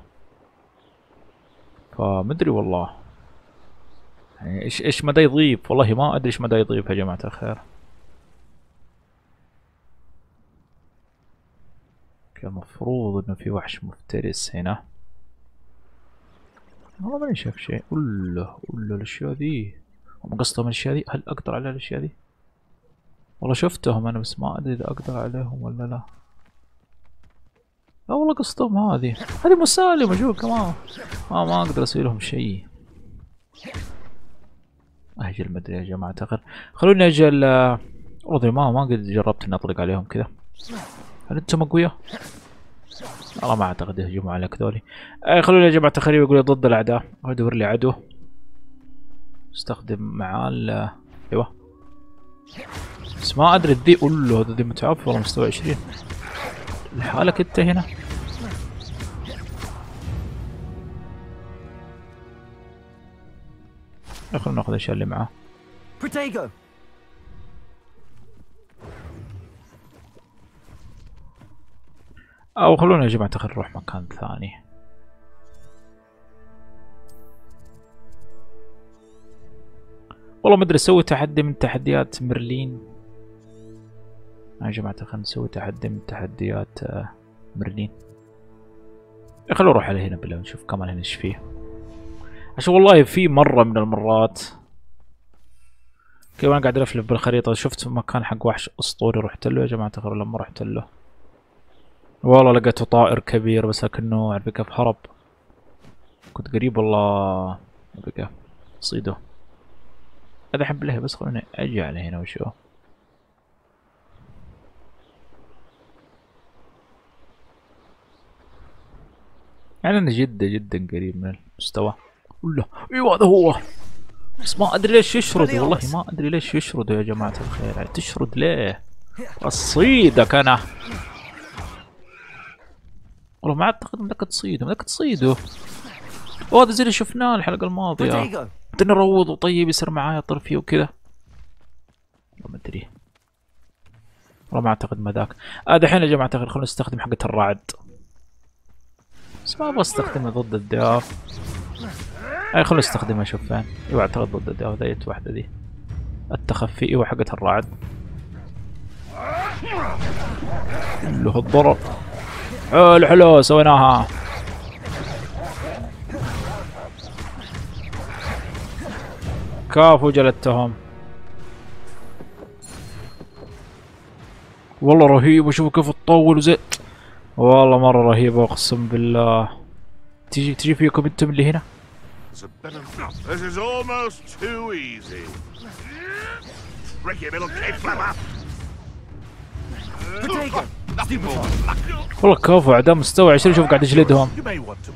Speaker 1: فمدري والله يعني ايش ايش مدى يضيف. والله ما ادري ايش مدى يضيف يا جماعة الخير. كان المفروض انه في وحش مفترس هنا. والله ماني شايف شيء. ولا ولا الاشياء ذي هم قصدهم الاشياء ذي. هل اقدر على الاشياء ذي؟ والله شفتهم انا بس ما ادري اذا اقدر عليهم ولا لا. لا والله قصدهم هذه هذه مسالمة. شوف كمان ما ما اقدر اسوي لهم شيء. اجل ما ادري يا جماعة الخير. خلوني اجل والله ما ما قد جربت اني اطلق عليهم كذا. هل انتم اقوياء؟ والله ما اعتقد يهجموا عليك ذولي. آه خلوني يا جماعة الخير يقول ضد الاعداء. ادور لي عدو استخدم معاه ال ايوه بس ما ادري ذي. قول له هذا ذي متعب والله مستوى عشرين لحالك انت هنا. خلونا ناخذ الاشياء اللي معاه.
Speaker 2: Protego.
Speaker 1: او خلونا يا جماعة الخير نروح مكان ثاني. والله ما ادري اسوي تحدي من تحديات مرلين يا جماعة الخير. نسوي تحدي من تحديات مرلين. خلونا نروح على هنا بالله ونشوف كمان هنا ايش فيه. عشان والله في مرة من المرات كيف انا قاعد الفلف بالخريطة شفت مكان حق وحش اسطوري رحت له يا جماعة الخير. لما رحت له والله لقيته طائر كبير بس لكنه عارف كيف هرب. كنت قريب والله بقى صيده. هذا أحب له بس خلوني أجي على هنا وشو. يعني أنا جدا جدا قريب من المستوى. ولا أيوه هذا هو. بس ما أدري ليش يشرد، والله ما أدري ليش يشرد يا جماعة الخير. يعني تشرد ليه؟ أصيدك أنا. والله ما أعتقد إنك تصيده، إنك تصيده. وهذا زي اللي شفناه الحلقة الماضية. بدنا نروض وطيب يصير معايا طرفي وكذا. ما أدري. والله ما أعتقد ما ذاك. آه دحين يا جماعة الخير خلونا نستخدم حقة الرعد. بس ما أبغى أستخدمها ضد الديار. أي خلونا نستخدمها شوف فين. أيوة أعتقد ضد الديار ذيت واحدة ذي. التخفي أيوة حقة الرعد. له الضرر. حلو حلو سويناها. كافو جلدتهم. والله رهيب وشوفوا كيف تطول وزي والله مرة رهيبة اقسم بالله. تجي تجي فيكم انتم اللي هنا.
Speaker 4: This is almost too easy. Ricky little cave flapper.
Speaker 1: والله كفو اعداء مستوى عشرين شوف قاعد يجلدهم.
Speaker 4: You may want to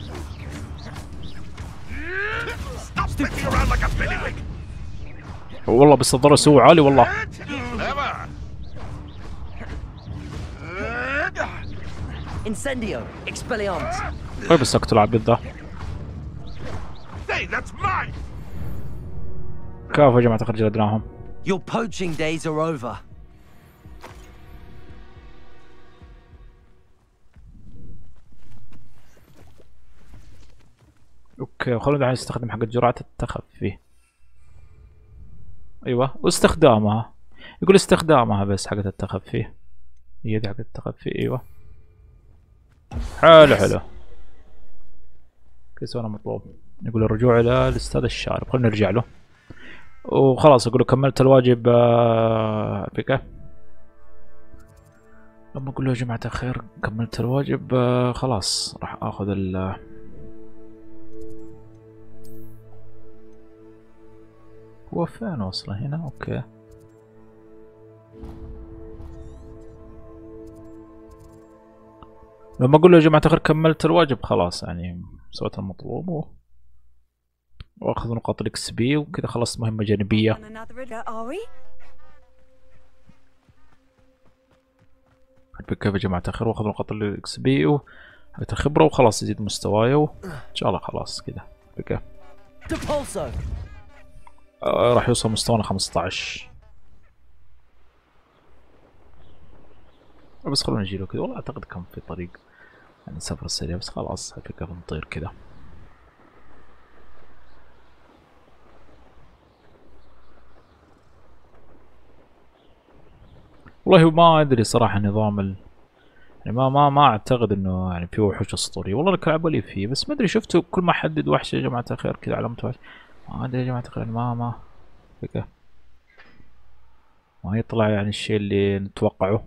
Speaker 4: stop spinning around like a billywig.
Speaker 1: والله بس الضرر سوى عالي والله.
Speaker 2: Incendio, Expelliarmus.
Speaker 1: طيب بس اقتل العبيد ذا.
Speaker 4: Hey, that's mine.
Speaker 1: كفو يا جماعة جلدناهم.
Speaker 2: Your poaching days are over.
Speaker 1: اوكي خلونا دحين نستخدم حق جرعة التخفي. ايوه واستخدامها. يقول استخدامها بس حقة التخفي. هي دي حقة التخفي ايوه. حلو حلو. كيف انا مطلوب. يقول الرجوع الى الاستاذ الشارب. خلونا نرجع له. وخلاص اقول له كملت الواجب بك. لما اقول له يا جماعة الخير كملت الواجب خلاص راح اخذ ال هو فين وصله هنا؟ اوكي لما اقول له يا جماعة الخير كملت الواجب خلاص يعني سويت المطلوب و... واخذ نقاط الاكس بي وكذا خلصت مهمة جانبية. كيف يا جماعة الخير واخذ نقاط الاكس بي و حقت الخبرة وخلاص يزيد مستواي وان شاء الله خلاص كذا بكيف. آه راح يوصل مستوانا خمسطعش. بس خلونا نجيله كذا والله اعتقد كان في طريق يعني سفر سريع بس خلاص كيف نطير كذا. والله ما ادري صراحة نظام ال يعني ما ما ما اعتقد انه يعني في وحوش اسطورية. والله الكلاب لي فيه بس ما ادري شفتوا كل ما حدد وحش يا جماعة الخير كذا علامة وحش ما ادري يا جماعة الخير ما ما فكرة ما يطلع يعني الشيء اللي نتوقعه.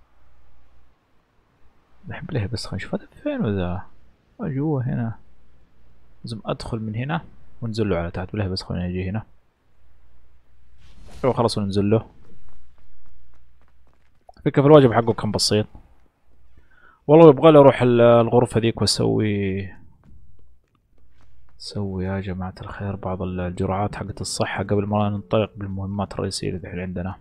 Speaker 1: نحب له بس خلينا نشوف هذا فين وذا جوا هنا. لازم ادخل من هنا وننزل له على تحت بله بس خلينا نجي هنا. ايوه خلاص وننزل له. فكرة في الواجب حقه كان بسيط. والله يبغى لي اروح الغرفة ذيك واسوي سوي يا جماعة الخير بعض الجرعات حقت الصحة قبل ما ننطلق بالمهمات الرئيسية اللي الحين عندنا.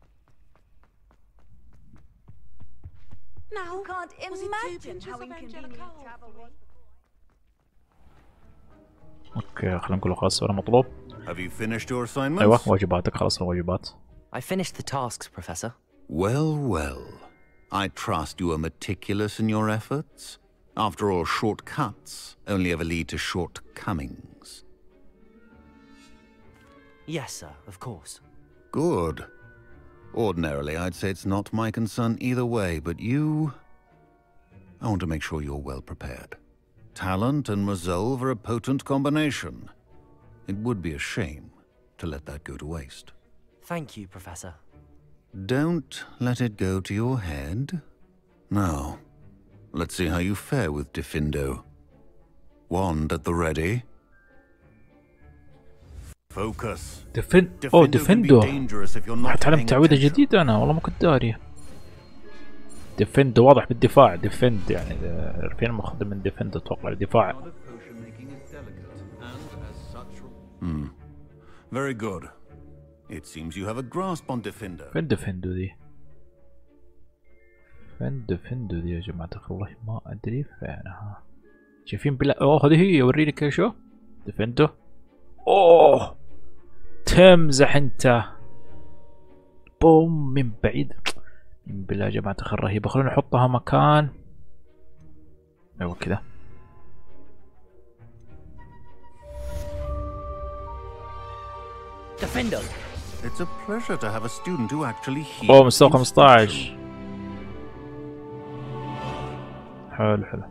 Speaker 3: Now, can't imagine how inconvenient travel was.
Speaker 1: اوكي خلينا نقول خلاص انا مطلوب.
Speaker 4: Have you finished your assignments?
Speaker 1: ايوه واجباتك خلاص الواجبات.
Speaker 2: I finished the tasks, Professor.
Speaker 9: Well, well. I trust you are meticulous in your efforts. After all, shortcuts only ever lead to shortcomings.
Speaker 2: Yes, sir, of course.
Speaker 9: Good. Ordinarily, I'd say it's not my concern either way, but you... I want to make sure you're well prepared. Talent and resolve are a potent combination. It would be a shame to let that go to waste.
Speaker 2: Thank you, Professor.
Speaker 9: Don't let it go to your head. Now, let's see how you fare with Diffindo. Wand at the ready. Focus.
Speaker 1: ديفن اوه ديفندو. تعلمت تعويذة جديدة انا والله ما كنت داري. ديفند واضح بالدفاع، ديفند يعني عارفين ماخذ من ديفند اتوقع الدفاع.
Speaker 9: Hmm. Very good. It seems you have a grasp on Defender.
Speaker 1: فين ديفندو ذي؟ فين ديفندو ذي يا جماعة الخير؟ والله ما ادري فينها. شايفين بلا اوه هذه هي وريني كيف شو؟ ديفندو. اوه تمزح انت. بوم من بعيد. بالله يا جماعة الخير رهيبة. خلونا نحطها مكان. ايوه كذا.
Speaker 2: Defender.
Speaker 9: It's a pleasure to have a student who actually hears.
Speaker 1: اوه مستوى خمسة عشر. حلو حلو.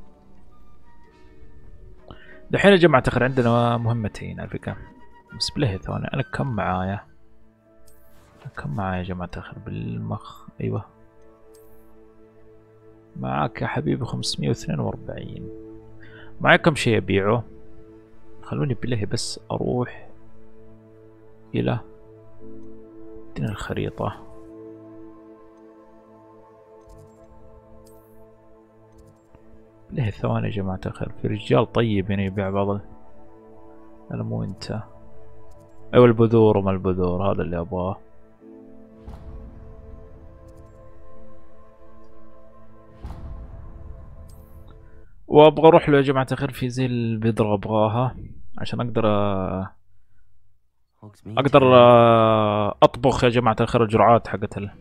Speaker 1: دحين يا جماعة الخير عندنا مهمتين على فكرة. بس بالله ثواني انا كم معايا؟ كم معايا يا جماعة الخير بالمخ؟ ايوه. معاك يا حبيبي خمسمية واثنين وأربعين. معايا كم شيء ابيعه؟ خلوني بالله بس اروح الى ادينا الخريطة. بالله ثواني يا جماعة الخير. في رجال طيب يعني يبيع بعض. انا مو انت. ايوه البذور وما البذور هذا اللي ابغاه. وابغى اروح له يا جماعة الخير في زي البذرة ابغاها عشان اقدر اقدر اطبخ يا جماعة الخير الجرعات حقت ال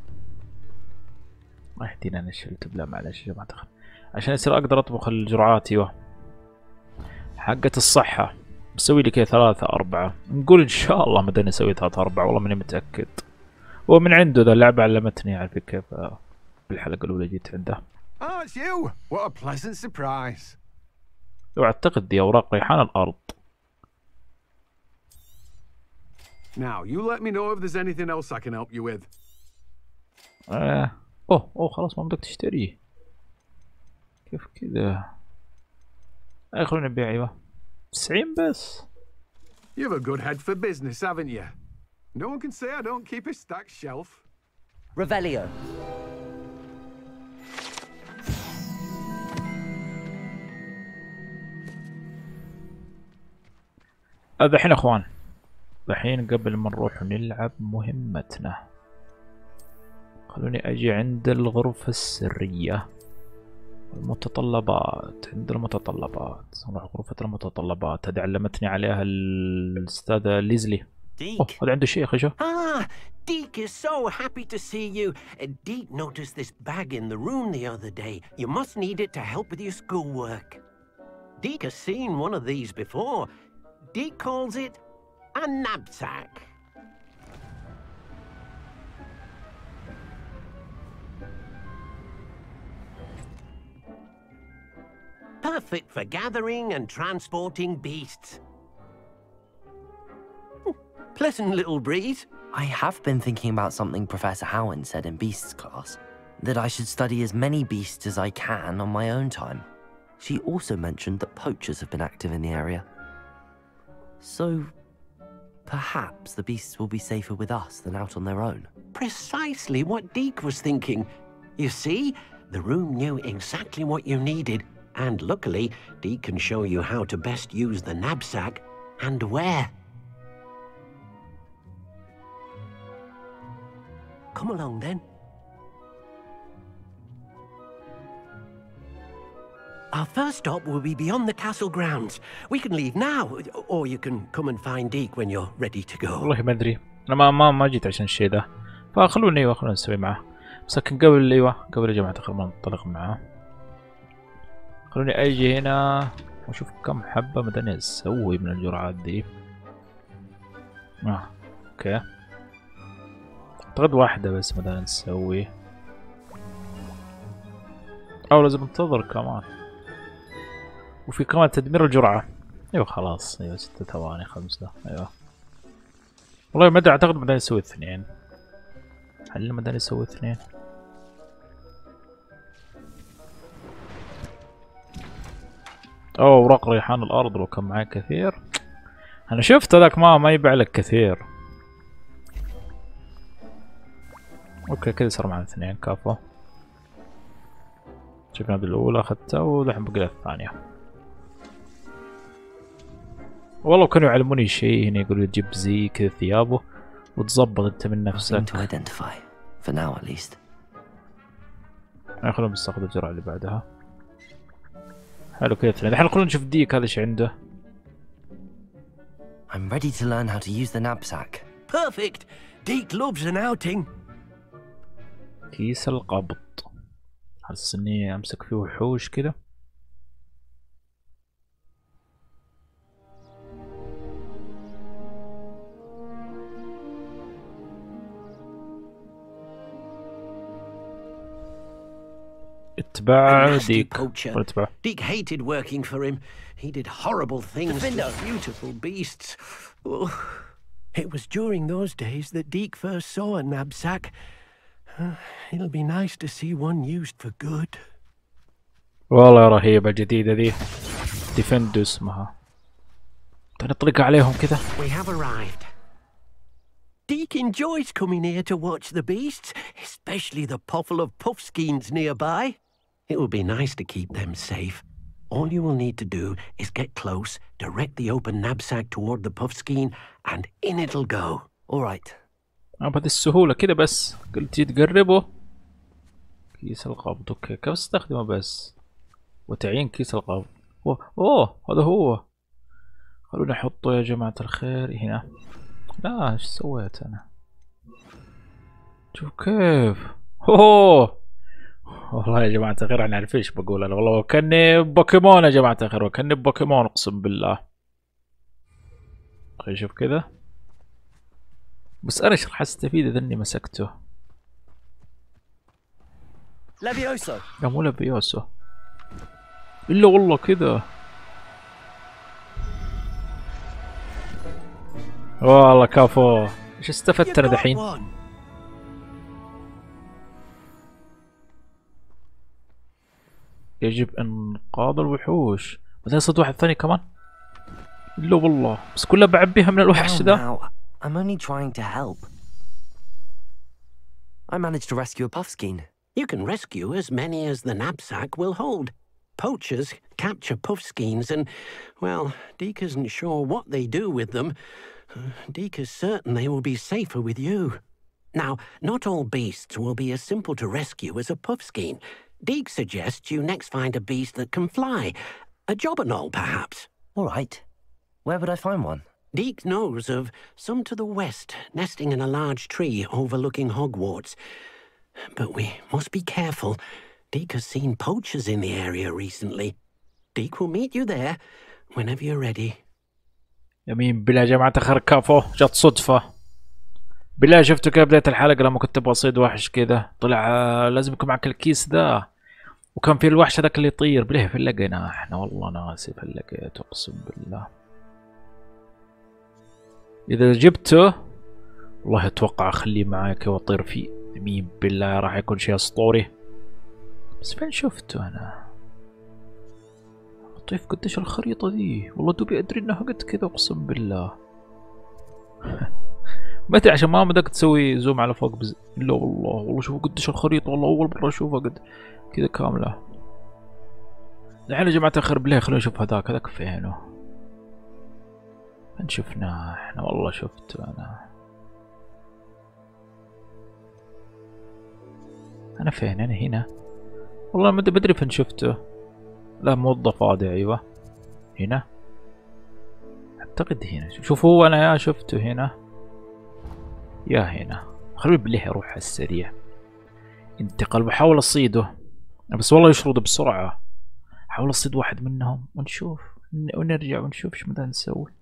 Speaker 1: ما يهدينا انا شلت بلا معلش يا جماعة الخير عشان يصير اقدر اطبخ الجرعات. ايوه حقت الصحة بسوي لي كذا ثلاثة أربعة. نقول إن شاء الله مداني أسوي ثلاثة أربعة والله ماني متأكد. ومن عنده ذا اللعبة علمتني على فكرة كيف بالحلقة الأولى جيت عنده.
Speaker 4: Oh, it's you! What a pleasant surprise.
Speaker 1: وأعتقد دي أوراق ريحان الأرض.
Speaker 4: Now, you let me know if there's anything else I can help you with.
Speaker 1: آه. أوه أوه خلاص ما بدك تشتريه. كيف كذا؟ أي خلونا نبيع. أيوه تسعين بس.
Speaker 4: You've a good head for business, haven't you? No one can say I don't keep a stacked shelf.
Speaker 2: Revelio.
Speaker 1: الحين اخوان الحين قبل ما نروح نلعب مهمتنا خلوني اجي عند الغرفة السرية. المتطلبات عند المتطلبات نروح غرفة المتطلبات. هذه علمتني عليها الأستاذة ليزلي. أوه هذا عنده شيء خشة.
Speaker 10: Ah, Deke is so happy to see you. Deke noticed this bag in the room the other day. You must need it to help with your schoolwork. Deke has seen one of these before. Deke calls it a knapsack. Perfect for gathering and transporting beasts. Pleasant little breeze.
Speaker 2: I have been thinking about something Professor Howen said in Beasts class, that I should study as many beasts as I can on my own time. She also mentioned that poachers have been active in the area. So, perhaps the beasts will be safer with us than out on their own.
Speaker 10: Precisely what Deke was thinking. You see, the room knew exactly what you needed, and luckily, Deke can show you how to best use the knapsack and where. Come along then. Our first stop will be beyond the castle grounds. We can leave now, or you can come and find Deke when you're ready to go.
Speaker 1: والله ما ادري انا ما ما ما جيت عشان الشيء ده فخلوني ايوه خلونا نسوي معاه. بس لكن قبل ايوه قبل يا جماعة الخير ما ننطلق معاه خلوني اجي هنا واشوف كم حبة مدني اسوي من الجرعات دي. اه اوكي اعتقد واحدة بس مدني نسوي او لازم ننتظر كمان. وفي كمان تدمير الجرعة. ايوه خلاص ايوه ستة ثواني خمسة. ايوه والله ما ادري اعتقد مداني يسوي اثنين. هل مداني يسوي اثنين؟ اوه اوراق ريحان الارض لو كان معي كثير انا شفت هذاك ما ما يبيع لك كثير. اوكي كذا صار معنا اثنين كافو. شفنا هذه الاولى اخذتها ودحين بقي الثانية. والله كانوا يعلموني شيء هنا، يقولوا تجيب زي كذا ثيابه وتظبط انت من نفسك.
Speaker 2: For now at least.
Speaker 1: خلونا نستخدم الجرعة اللي بعدها. حلو كذا اثنين. الحين خلونا نشوف ديك هذا ايش عنده.
Speaker 2: I'm ready to learn how to use the knapsack.
Speaker 10: Perfect. Deke loves an outing.
Speaker 1: كيس القبض. حاسس اني امسك فيه وحوش كذا. اتبع ديك. اتبع.
Speaker 10: Deke hated working for him. He did horrible things to beautiful beasts. Oh, it was during those days that Deke first saw a knapsack. Uh, it'll be nice to see one used for good.
Speaker 1: والله رهيبة الجديدة ذي. ديفندو اسمها. نطلق عليهم كذا.
Speaker 10: We have arrived. Deke enjoys coming here to watch the beasts, especially the potful of puffskeins nearby. It will be nice to keep them safe. All you will need to do is get close, direct the open knapsack toward the puffskein, and in it'll go.
Speaker 2: All right.
Speaker 1: بهذه السهولة كذا بس قلت تقربه. كيس القبض اوكي كيف استخدمه بس وتعيين كيس القبض. اوه اوه هذا هو. خلونا نحطه يا جماعة الخير هنا. لا ايش سويت انا؟ شوف كيف. اوه والله يا جماعة الخير انا عارف ايش بقول انا، والله كاني بوكيمون يا جماعة الخير، وكاني بوكيمون اقسم بالله. خلينا نشوف كذا. بس انا ايش راح استفيد اذا اني مسكته؟
Speaker 2: لافيوسو.
Speaker 1: لا مو لافيوسو. الا والله كذا. والله كافو. ايش استفدت انا دحين؟ يجب انقاذ الوحوش. بعدين صد واحد ثاني كمان؟ لا والله بس كلها بعبيها من الوحش ذا.
Speaker 2: I'm only trying to help. I managed to rescue a puffskein.
Speaker 10: You can rescue as many as the knapsack will hold. Poachers capture puffskeins and, well, Deke isn't sure what they do with them. Uh, Deke is certain they will be safer with you. Now, not all beasts will be as simple to rescue as a puffskein. Deke suggests you next find a beast that can fly. A jobberknoll, perhaps.
Speaker 2: All right. Where would I find one?
Speaker 10: Deke knows of some to the west, nesting in a large tree overlooking Hogwarts. But we must be careful. Deke has seen poachers in the area recently. Deke will meet you there whenever you're ready.
Speaker 1: يمين بالله يا جماعة الخير كافو جت صدفة. بالله شفتوا كيف بداية الحلقة لما كنت ابغى اصيد وحش كذا طلع لازم يكون معك الكيس ذا، وكان في الوحش هذاك اللي يطير. بالله فين لقيناه احنا؟ والله ناسي فين لقيته اقسم بالله. اذا جبته والله اتوقع اخليه معايا كي واطير فيه. يمين بالله راح يكون شيء اسطوري. بس فين شفته انا؟ طيب قديش الخريطة ذي؟ والله دوبي ادري انها قد كذا اقسم بالله. ما ادري عشان ما بدك تسوي زوم على فوق بز... لا والله والله شوفوا قديش الخريطة، والله اول مرة اشوفها قد كذا كاملة. الحين يا جماعة الخير بالله خلونا نشوف هذاك هذاك فينه؟ فين شفناه احنا؟ والله شفته انا. انا فين؟ انا هنا والله ما بدري فين شفته. لا موظف هذا ايوه هنا اعتقد هنا. شوفوا انا يا شفته هنا يا هنا. خلوني بالله اروح على السريع انتقل. بحاول اصيده بس والله يشرد بسرعة. حاول اصيد واحد منهم ونشوف ونرجع ونشوف ايش بدنا نسوي.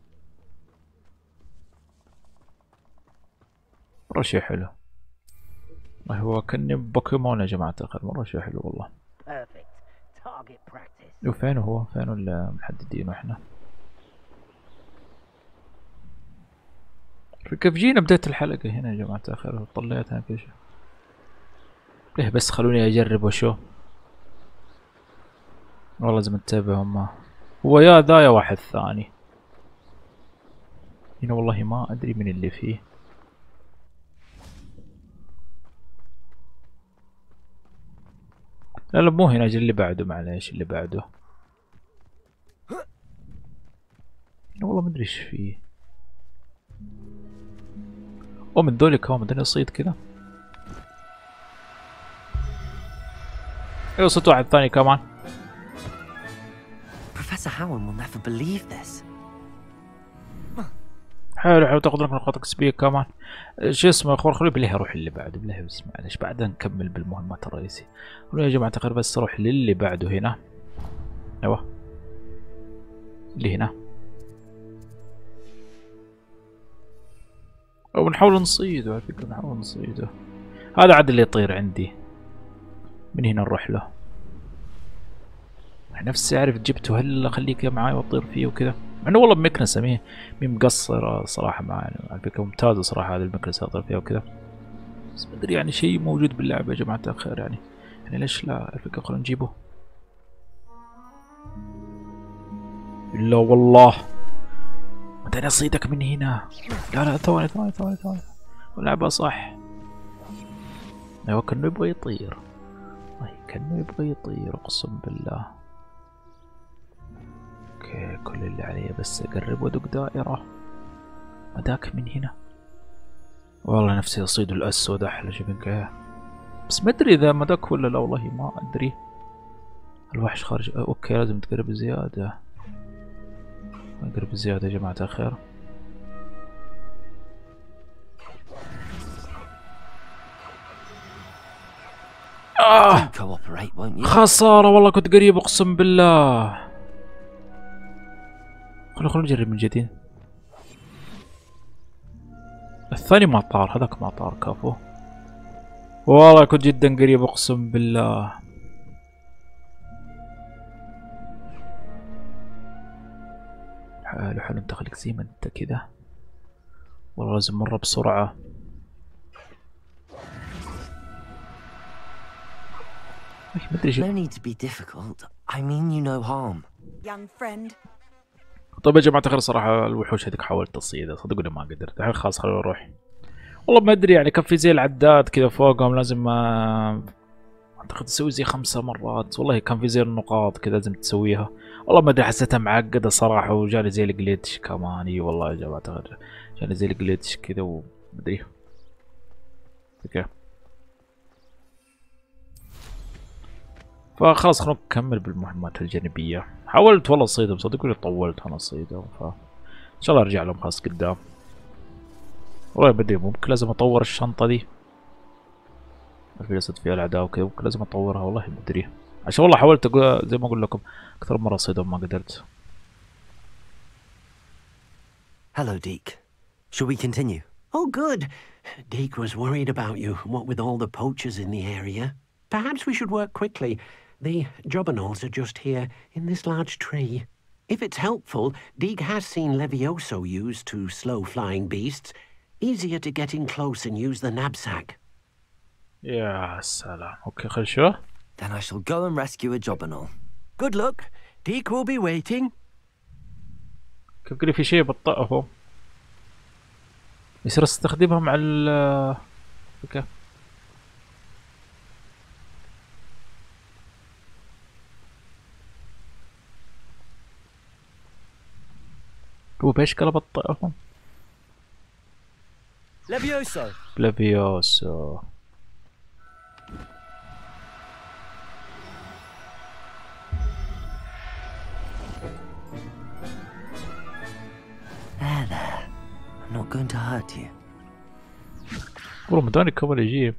Speaker 1: مرة شي حلو. هو كأني بوكيمون يا جماعة الخير. مرة شي حلو والله. وفين هو؟ فين المحددين احنا؟ كيف جينا بداية الحلقة هنا يا جماعة الخير؟ طلعت انا كل شيء. ليه بس خلوني اجرب واشوف. والله لازم اتابعهم. ما هو يا ذا يا واحد ثاني. هنا والله ما ادري من اللي فيه. لا لا مو هنا، اجل اللي بعده، معليش اللي بعده. والله ما ادري ايش فيه. او من دولي كمان بدنا نصيد كذا. ايوه صوت واحد ثاني كمان.
Speaker 2: Professor Howard will never believe this.
Speaker 1: حلو حلو، تاخذ لك نقاط اكس بي كمان. شو اسمه يا اخوان، خلوني بالله اروح اللي بعده بالله، بس معلش بعدها نكمل بالمهمات الرئيسية. خلوني يا جماعة الخير بس اروح للي بعده هنا. ايوه اللي هنا، او نحاول نصيده على فكرة، نحاول نصيده. هذا عاد اللي يطير عندي. من هنا نروح له. نفسي اعرف جبته، هل اخليك معاي واطير فيه وكذا؟ مع انه والله بمكنسة مي مي مقصرة صراحة معي، على فكرة ممتازة صراحة هذه المكنسة اطير فيها وكذا. بس ما ادري يعني شيء موجود باللعبة يا جماعة الخير يعني. يعني ليش لا؟ على فكرة خلينا نجيبه. لا والله متى اصيدك من هنا. لا لا ثواني ثواني ثواني ثواني، لعبة صح. ايوه كأنه يبغى يطير، والله كأنه يبغى يطير اقسم بالله. اوكي كل اللي علي بس اقرب وادق دائرة. هذاك من هنا. والله نفسي اصيد الاسود احلى شبكة، بس ما ادري اذا مداك ولا لا، والله ما ادري. الوحش خارج. اوكي لازم تقرب زيادة، اقرب زيادة يا جماعة الخير. آه خسارة والله كنت قريب اقسم بالله. خلو خلو نجرب من جديد. الثاني ما طار، هذاك ما طار كفو. والله كنت جدا قريب اقسم بالله. حلو حلو، انت خليك زي ما انت كذا. والله لازم مرة بسرعة. ما ادري شو.
Speaker 2: No need to be difficult. I mean you no harm.
Speaker 3: Young friend.
Speaker 1: طيب يا جماعة الخير صراحة الوحوش هذيك حاولت تصيدها، صدقوني ما قدرت. الحين خلاص خلينا نروح. والله ما ادري يعني كان في زي العداد كذا فوقهم، لازم اعتقد تسوي زي خمسة مرات. والله كان في زي النقاط كذا لازم تسويها. والله ما ادري حسيتها معقدة صراحة، وجاني زي الجليتش كمان. اي والله يا جماعة الخير جاني زي الجليتش كذا ومدري. اوكي فخلاص خلونا نكمل بالمهمات الجانبية. حاولت والله اصيدهم صدقوني، طولت انا اصيدهم، ف ان شاء الله ارجع لهم خلاص قدام. والله ما ادري ممكن لازم اطور الشنطة دي، في جسد فيها الاعداء وكذا، ممكن لازم اطورها والله ما ادري. عشان والله حاولت أقول زي ما اقول لكم اكثر مرة اصيدهم ما قدرت.
Speaker 2: Hello, Deke. Shall we continue?
Speaker 10: Oh, good. Deke was worried about you, what with all the poachers in the area. Perhaps we should work quickly. The Jobberknolls are just here, in this large tree. If it's helpful, Deke has seen Levioso used to slow flying beasts. Easier to get in close and use the knapsack.
Speaker 1: يا سلام. اوكي خل شو.
Speaker 2: Then I shall go and rescue a Jobberknoll.
Speaker 10: Good luck. Deke will be waiting.
Speaker 1: كيف قولي في شيء بطئه يصير استخدمها مع ال اوكي. هو باشكال بطئهم.
Speaker 2: Levioso.
Speaker 1: ليفيوسو.
Speaker 2: There, there. I'm not going to hurt you.
Speaker 1: والله مداني كمان يجيب.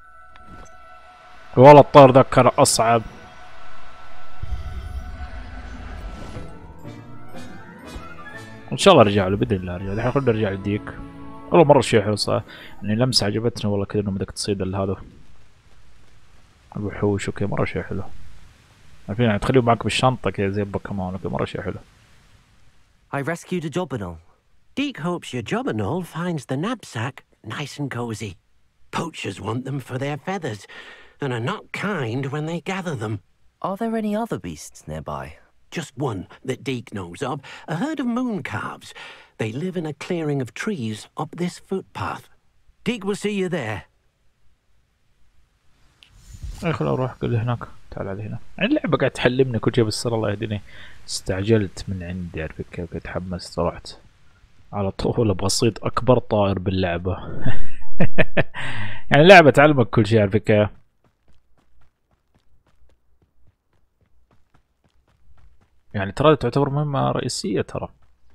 Speaker 1: والله الطار ذاك كان أصعب. إن شاء الله أرجع له بإذن الله أرجع. الحين خلنا نرجع لديك. والله مرة شيء حلو صراحة، يعني لمسة عجبتني والله كذا إنه بدك تصيد هذا الوحوش وكذا، مرة شيء حلو. عارفين يعني تخليه معك بالشنطة كذا زي بوكيمون وكذا، مرة شيء حلو.
Speaker 2: I rescued a Jobberknoll.
Speaker 10: Deke hopes your Jobberknoll finds the knapsack nice and cozy. Poachers want them for their feathers, and are not kind when they gather them.
Speaker 2: Are there any other beasts nearby?
Speaker 10: just one that Deke knows of, a herd of moon calves. They live in a clearing of trees up this footpath. Deke will see you there.
Speaker 1: اي خل اروح قل هناك. تعال على هنا. يعني اللعبة قاعد تحلمني كل شيء، بس الله يهديني استعجلت من عندي، عرفت كيف؟ كنت تحمست رحت على طول ابغى اصيد اكبر طائر باللعبة. يعني اللعبة تعلمك كل شيء، عرفت كيف؟ يعني ترى تعتبر مهمة رئيسية ترى.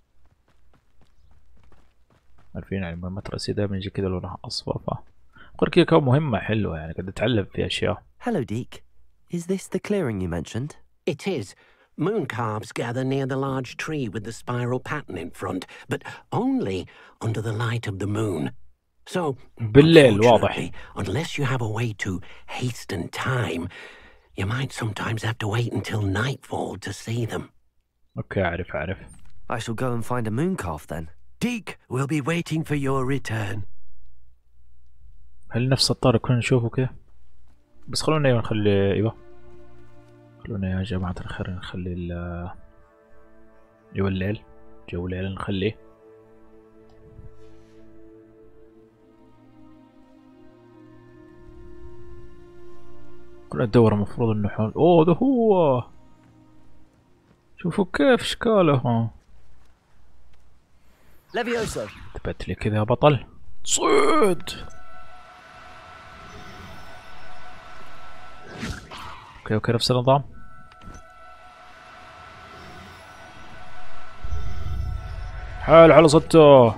Speaker 1: عارفين يعني مهمات رئيسية دائما يجي كذا لونها اصفر، ف غير كذا كون مهمة حلوة يعني قاعد اتعلم في اشياء.
Speaker 2: Hello, Deke. Is this the clearing you mentioned?
Speaker 10: It is. Moon calves gather near the large tree with the spiral pattern in front, but only under the light of the moon. So,
Speaker 1: بالليل واضح.
Speaker 10: unless you have a way to hasten time, you might sometimes have to wait until nightfall to see them.
Speaker 1: اوكي عارف عارف.
Speaker 2: I shall go and find a moon calf then.
Speaker 10: Deke will be waiting for your return.
Speaker 1: هل نفس الطارق كنا نشوفه كذا؟ بس خلونا ايوه نخلي ايوه خلونا يا جماعة الخير نخلي ال ايوه الليل، جو الليل نخليه. كل الدورة المفروض انه حول. اوه ده هو، شوفوا كيف اشكاله.
Speaker 2: ليفيوسا
Speaker 1: ثبت لي كذا يا بطل. صيد. اوكي اوكي نفس النظام. حال على صدته.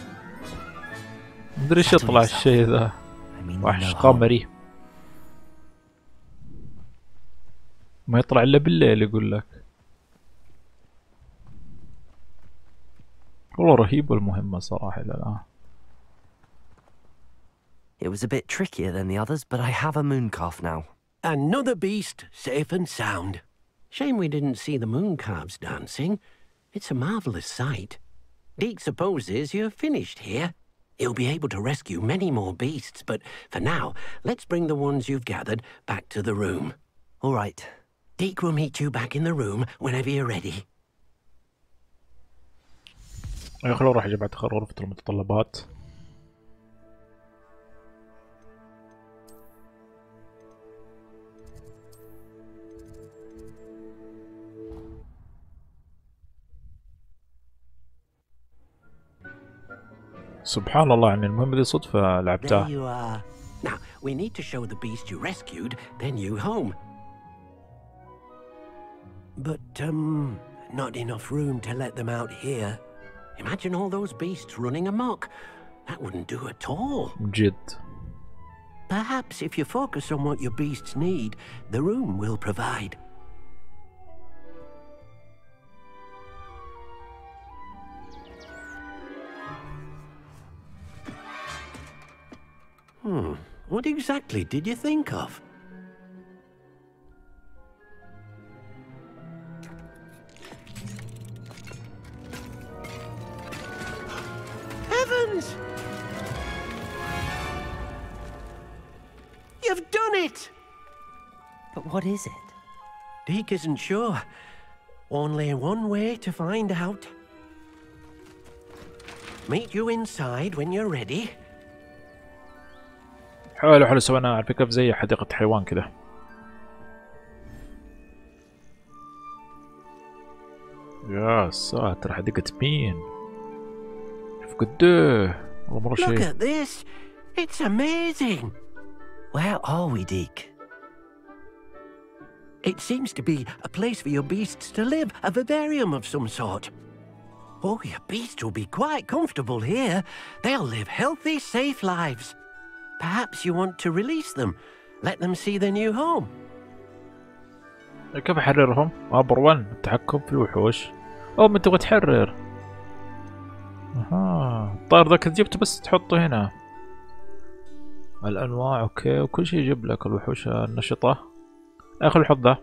Speaker 1: مدري ايش يطلع الشيء ذا، وحش قمري ما يطلع الا بالليل يقول لك. والله رهيبة المهمة صراحة الآن.
Speaker 2: It was a bit trickier than the others, but I have a moon calf now.
Speaker 10: Another beast, safe and sound. Shame we didn't see the moon calves dancing. It's a marvelous sight. Deke supposes you're finished here. He'll be able to rescue many more beasts, but for now, let's bring the ones you've gathered back to the room.
Speaker 2: All right.
Speaker 10: Deke will meet you back in the room whenever you're ready.
Speaker 1: أيوة خلونا نروح يا جماعة الخير غرفة المتطلبات. سبحان الله يعني المهمة دي صدفة لعبتها.
Speaker 10: There you are. Now, we need to show the beast you rescued their new home. But, um, not enough room to let them out here. Imagine all those beasts running amok. That wouldn't do at all.
Speaker 1: جد.
Speaker 10: Perhaps if you focus on what your beasts need, the room will provide. Hmm, what exactly did you think of? Heavens! You've done it!
Speaker 2: But what is it?
Speaker 10: Deke isn't sure. Only one way to find out. Meet you inside when you're ready.
Speaker 1: حلو حلو سوينا على فكرة زي حديقة حيوان كذا. يا ساتر حديقة مين؟ شوف قديه والله مرة شيء.
Speaker 10: Look at this! It's amazing!
Speaker 2: Where are we, Deke?
Speaker 10: It seems to be a place for your beasts to live, a vivarium of some sort. Oh, your beasts will be quite comfortable here. They'll live healthy, safe lives. Perhaps you want to release them, let them see their new home.
Speaker 1: كيف أحررهم؟ أمر ون التحكم في الوحوش. أو من تبغى تحرر. أها الطائر ذاك جبته بس تحطه هنا. الأنواع أوكي وكل شيء يجيب لك الوحوش النشطة. آخر الحط ذا.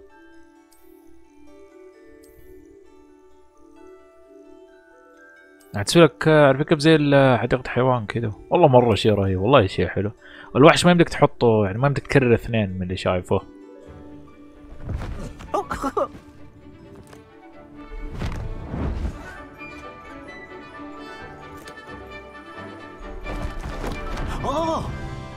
Speaker 1: هتسوي لك على فكرة زي حديقة حيوان كذا. والله مرة شيء رهيب، والله شيء حلو. الوحش ما يمديك تحطه، يعني ما يمديك تكرر اثنين من اللي شايفه.
Speaker 10: Oh!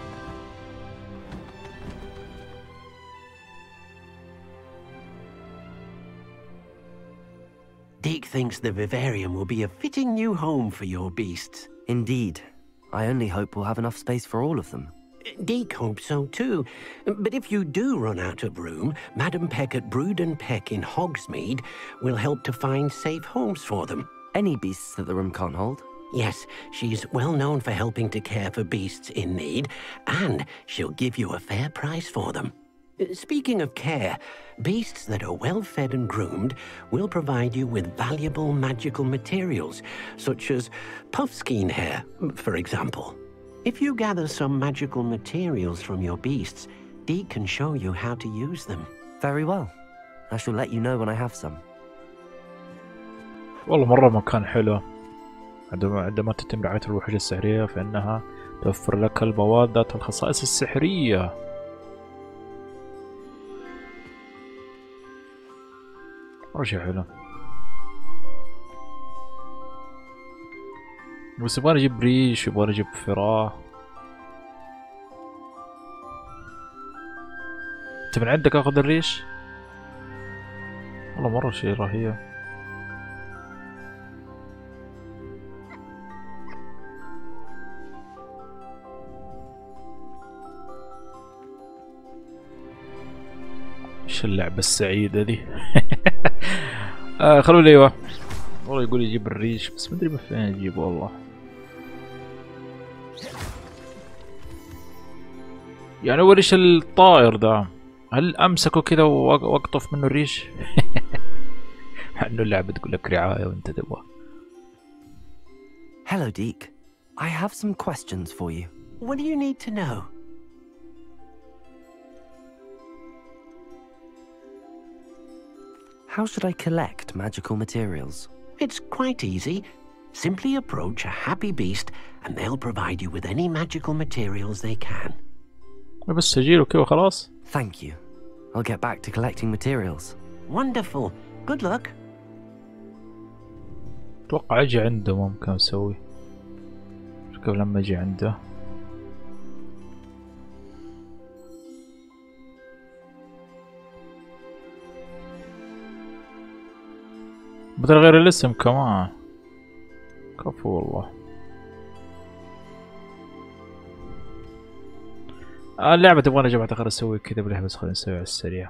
Speaker 10: Deke thinks the vivarium will be a fitting new home for your beasts.
Speaker 2: Indeed. I only hope we'll have enough space for all of them.
Speaker 10: Deke hopes so too. But if you do run out of room, Madam Peck at Brood and Peck in Hogsmeade will help to find safe homes for them.
Speaker 2: Any beasts that the room can't hold?
Speaker 10: Yes, she's well known for helping to care for beasts in need, and she'll give you a fair price for them. Speaking of care, beasts that are well fed and groomed will provide you with valuable magical materials, such as puffskein hair, for example. If you gather some magical materials from your beasts, Deke can show you how to use them.
Speaker 2: Very well. I shall let you know when I have some.
Speaker 1: والله مرة مكان حلو. عندما عندما تتم رعاية الوحوش السحرية فإنها توفر لك المواد ذات الخصائص السحرية. مرة شي حلو. بس يبغى نجيب ريش، يبغى نجيب فراء. انت من عندك اخذ الريش؟ والله مرة شي رهيب. ايش اللعبة السعيدة دي؟ آه خلوا لي ايوه. والله يقول يجيب الريش بس ما ادري من فين اجيبه والله. يعني هو ريش الطائر ده هل امسكه كذا واقطف منه الريش؟ مع انه اللعبة تقول لك رعاية وانت تبغى.
Speaker 2: Hello, Deke. I have some questions for you.
Speaker 10: What do you need to know?
Speaker 2: How should I collect magical materials?
Speaker 10: It's quite easy. Simply approach a happy beast and they'll provide you with any magical materials they can.
Speaker 1: بس اجيله كذا خلاص.
Speaker 2: Thank you. I'll get back to collecting materials.
Speaker 10: Wonderful. Good luck.
Speaker 1: اتوقع اجي عنده ممكن اسوي. قبل لما اجي عنده. بدل غير الاسم كمان. كفو والله. آه اللعبة تبغانا يا جماعة الخير اسوي كذا بالله بس خلينا نسوي على السريع.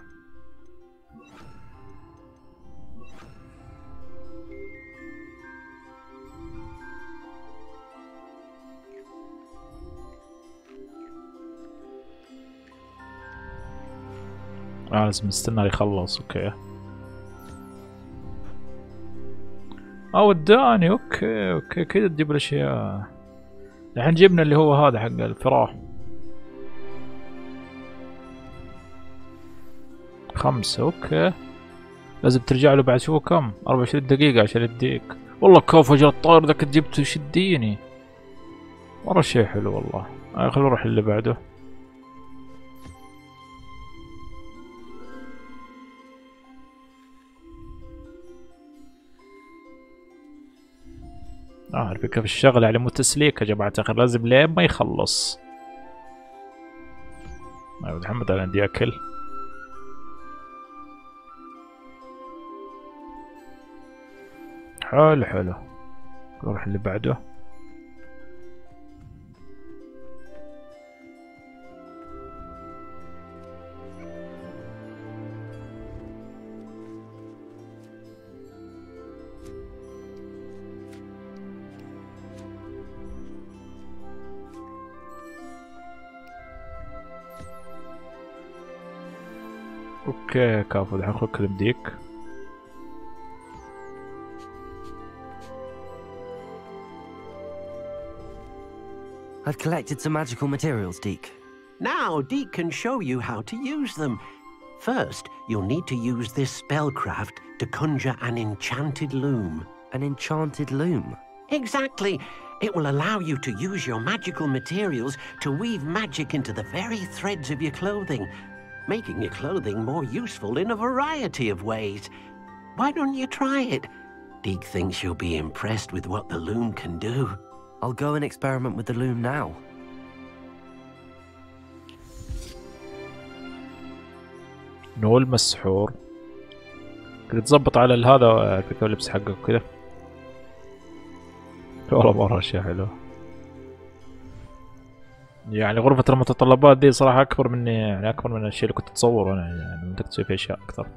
Speaker 1: آه لازم نستنى يخلص. اوكي. اه وداني. اوكي اوكي كذا تجيب الاشياء. الحين جبنا اللي هو هذا حق الفراح. خمسة. اوكي لازم ترجع له بعد شوفوا كم أربعة وعشرين دقيقة عشان يديك. والله كفو اجل الطائر ذاك جبته يشديني. مرة شي حلو والله. آه خلينا نروح اللي بعده. اه الفكرة في الشغل على مو تسليك يا جماعة الخير لازم لين ما يخلص. ايوه محمد انا عندي اكل. حلو حلو نروح اللي بعده. اوكي كافو الحين خذ كلم ديك.
Speaker 2: I've collected some magical materials, Deke.
Speaker 10: Now Deke can show you how to use them. First, you'll need to use this spellcraft to conjure an enchanted loom.
Speaker 2: An enchanted loom?
Speaker 10: Exactly. It will allow you to use your magical materials to weave magic into the very threads of your clothing, making your clothing more useful in a variety of ways. Why don't you try it? Deke thinks you'll be impressed with what the loom can do.
Speaker 2: I'll go and experiment with the loom now.
Speaker 1: نول مسحور. كنت تظبط على هذا الفكرة اللبس حقه وكذا. والله مرة اشياء حلوة. يعني غرفة المتطلبات دي صراحة اكبر مني، يعني اكبر من الشيء اللي كنت اتصوره انا، يعني بدك تسوي فيه اشياء اكثر.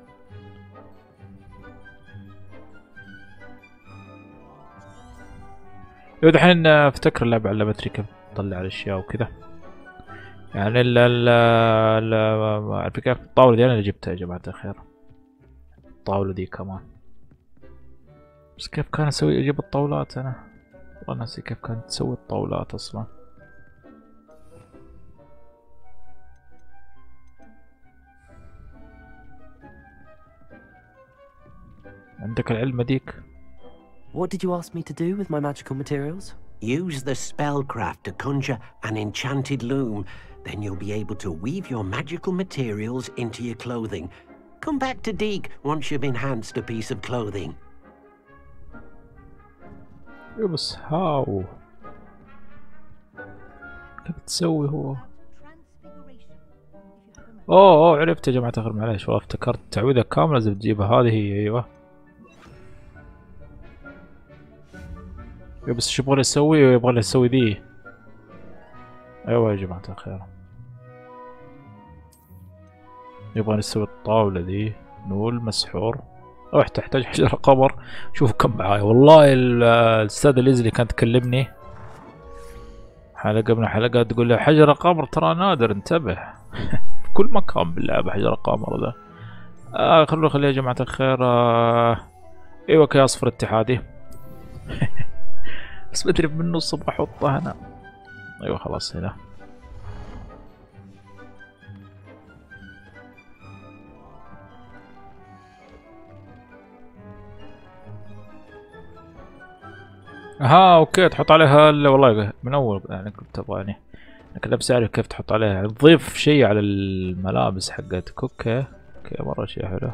Speaker 1: يو دحين افتكر اللعبة علمتني كيف تطلع الاشياء وكذا. يعني ال ال ال الفكرة في الطاولة دي انا اللي جبتها يا جماعة الخير. الطاولة دي كمان. بس كيف كان اسوي اجيب الطاولات انا؟ والله ناسي كيف كانت تسوي الطاولات اصلا. عندك العلم ديك.
Speaker 2: What did you ask me to do with my magical materials?
Speaker 10: Use the spellcraft to conjure an enchanted loom. Then you'll be able to weave your magical materials into your clothing. Come back to Deke once you've enhanced a piece of clothing.
Speaker 1: بس هاو كيف تسوي هو؟ اوه اوه عرفت يا جماعة الخير، معليش والله افتكرت التعويذة كاملة لازم تجيبها. هذه هي. ايوه بس شو يبغى يسوي؟ يبغى يسوي ذي. ايوه يا جماعة الخير يبغى نسوي الطاولة ذي. نول مسحور. روح تحتاج حجر قمر. شوفوا كم معايا والله. الاستاذة ليزلي اللي كانت تكلمني حلقة من الحلقات تقول لي حجر قمر ترى نادر انتبه. في كل مكان باللعبة حجر قمر ذا. آه خلونا خليه يا جماعة الخير. آه ايوه كي اصفر اتحادي. بس بدري من النص بحطه هنا. ايوه خلاص هنا. ها اوكي تحط عليها ال... والله من اول يعني كنت ابغاني لكن بس اعرف كيف تحط عليها، يعني تضيف شيء على الملابس حقتك. اوكي اوكي مرة شيء حلو.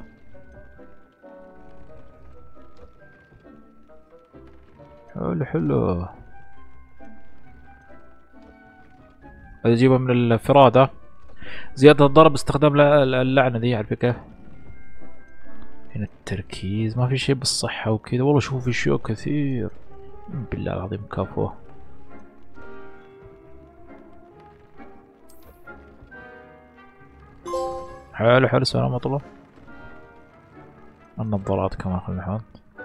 Speaker 1: حلو حلو. هذه اجيبها من الفرادة. زيادة الضرب استخدام اللعنة دي عارف كيف. هنا التركيز ما في شيء بالصحة وكذا. والله شوف في شيء كثير بالله العظيم كفو. حلو حلو سلام مطلوب. النظارات كمان خلينا نحط.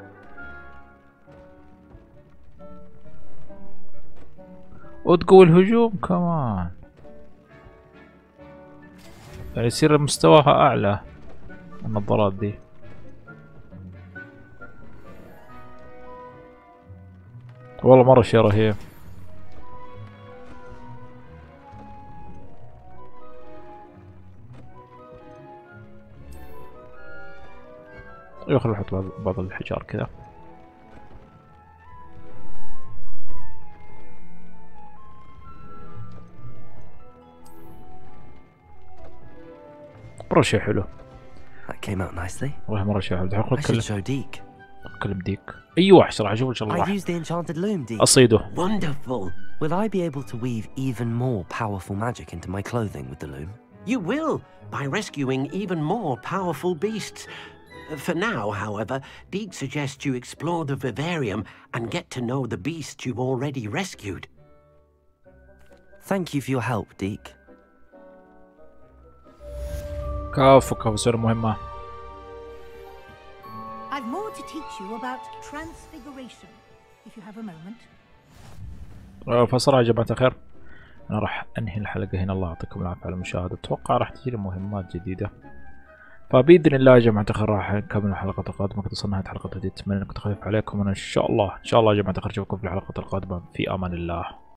Speaker 1: وتقوي الهجوم كمان، يعني يصير مستواها اعلى النظارات دي. والله مرة شي رهيب. ايوه خلينا نحط بعض الحجار كذا. مرة شي حلو.
Speaker 2: That came out nicely.
Speaker 1: والله مرة شي حلو. دحين
Speaker 2: I should
Speaker 1: نتكلم
Speaker 2: show Deke.
Speaker 1: نتكلم ديك. ايوه عشان راح اشوف ان شاء الله.
Speaker 2: I used the enchanted loom, Deke.
Speaker 1: اصيده.
Speaker 10: Wonderful.
Speaker 2: Will I be able to weave even more powerful magic into my clothing with the loom?
Speaker 10: You will, by rescuing even more powerful beasts. For now, however, Deke suggests you explore the vivarium and get to know the beasts you've already rescued.
Speaker 2: Thank you for your help, Deke.
Speaker 1: كفو كفو سؤال مهمة.
Speaker 11: I've more to teach you about transfiguration, if you have a moment.
Speaker 1: فصراحة يا جماعة الخير أنا راح أنهي الحلقة هنا. الله يعطيكم العافية على المشاهدة. أتوقع راح تجيني مهمات جديدة، فبإذن الله يا جماعة الخير راح نكمل الحلقة القادمة. كنت وصلنا نهاية الحلقة دي. أتمنى أنكم تخفف عليكم، وأنا إن شاء الله إن شاء الله يا جماعة الخير أشوفكم في الحلقة القادمة. في أمان الله.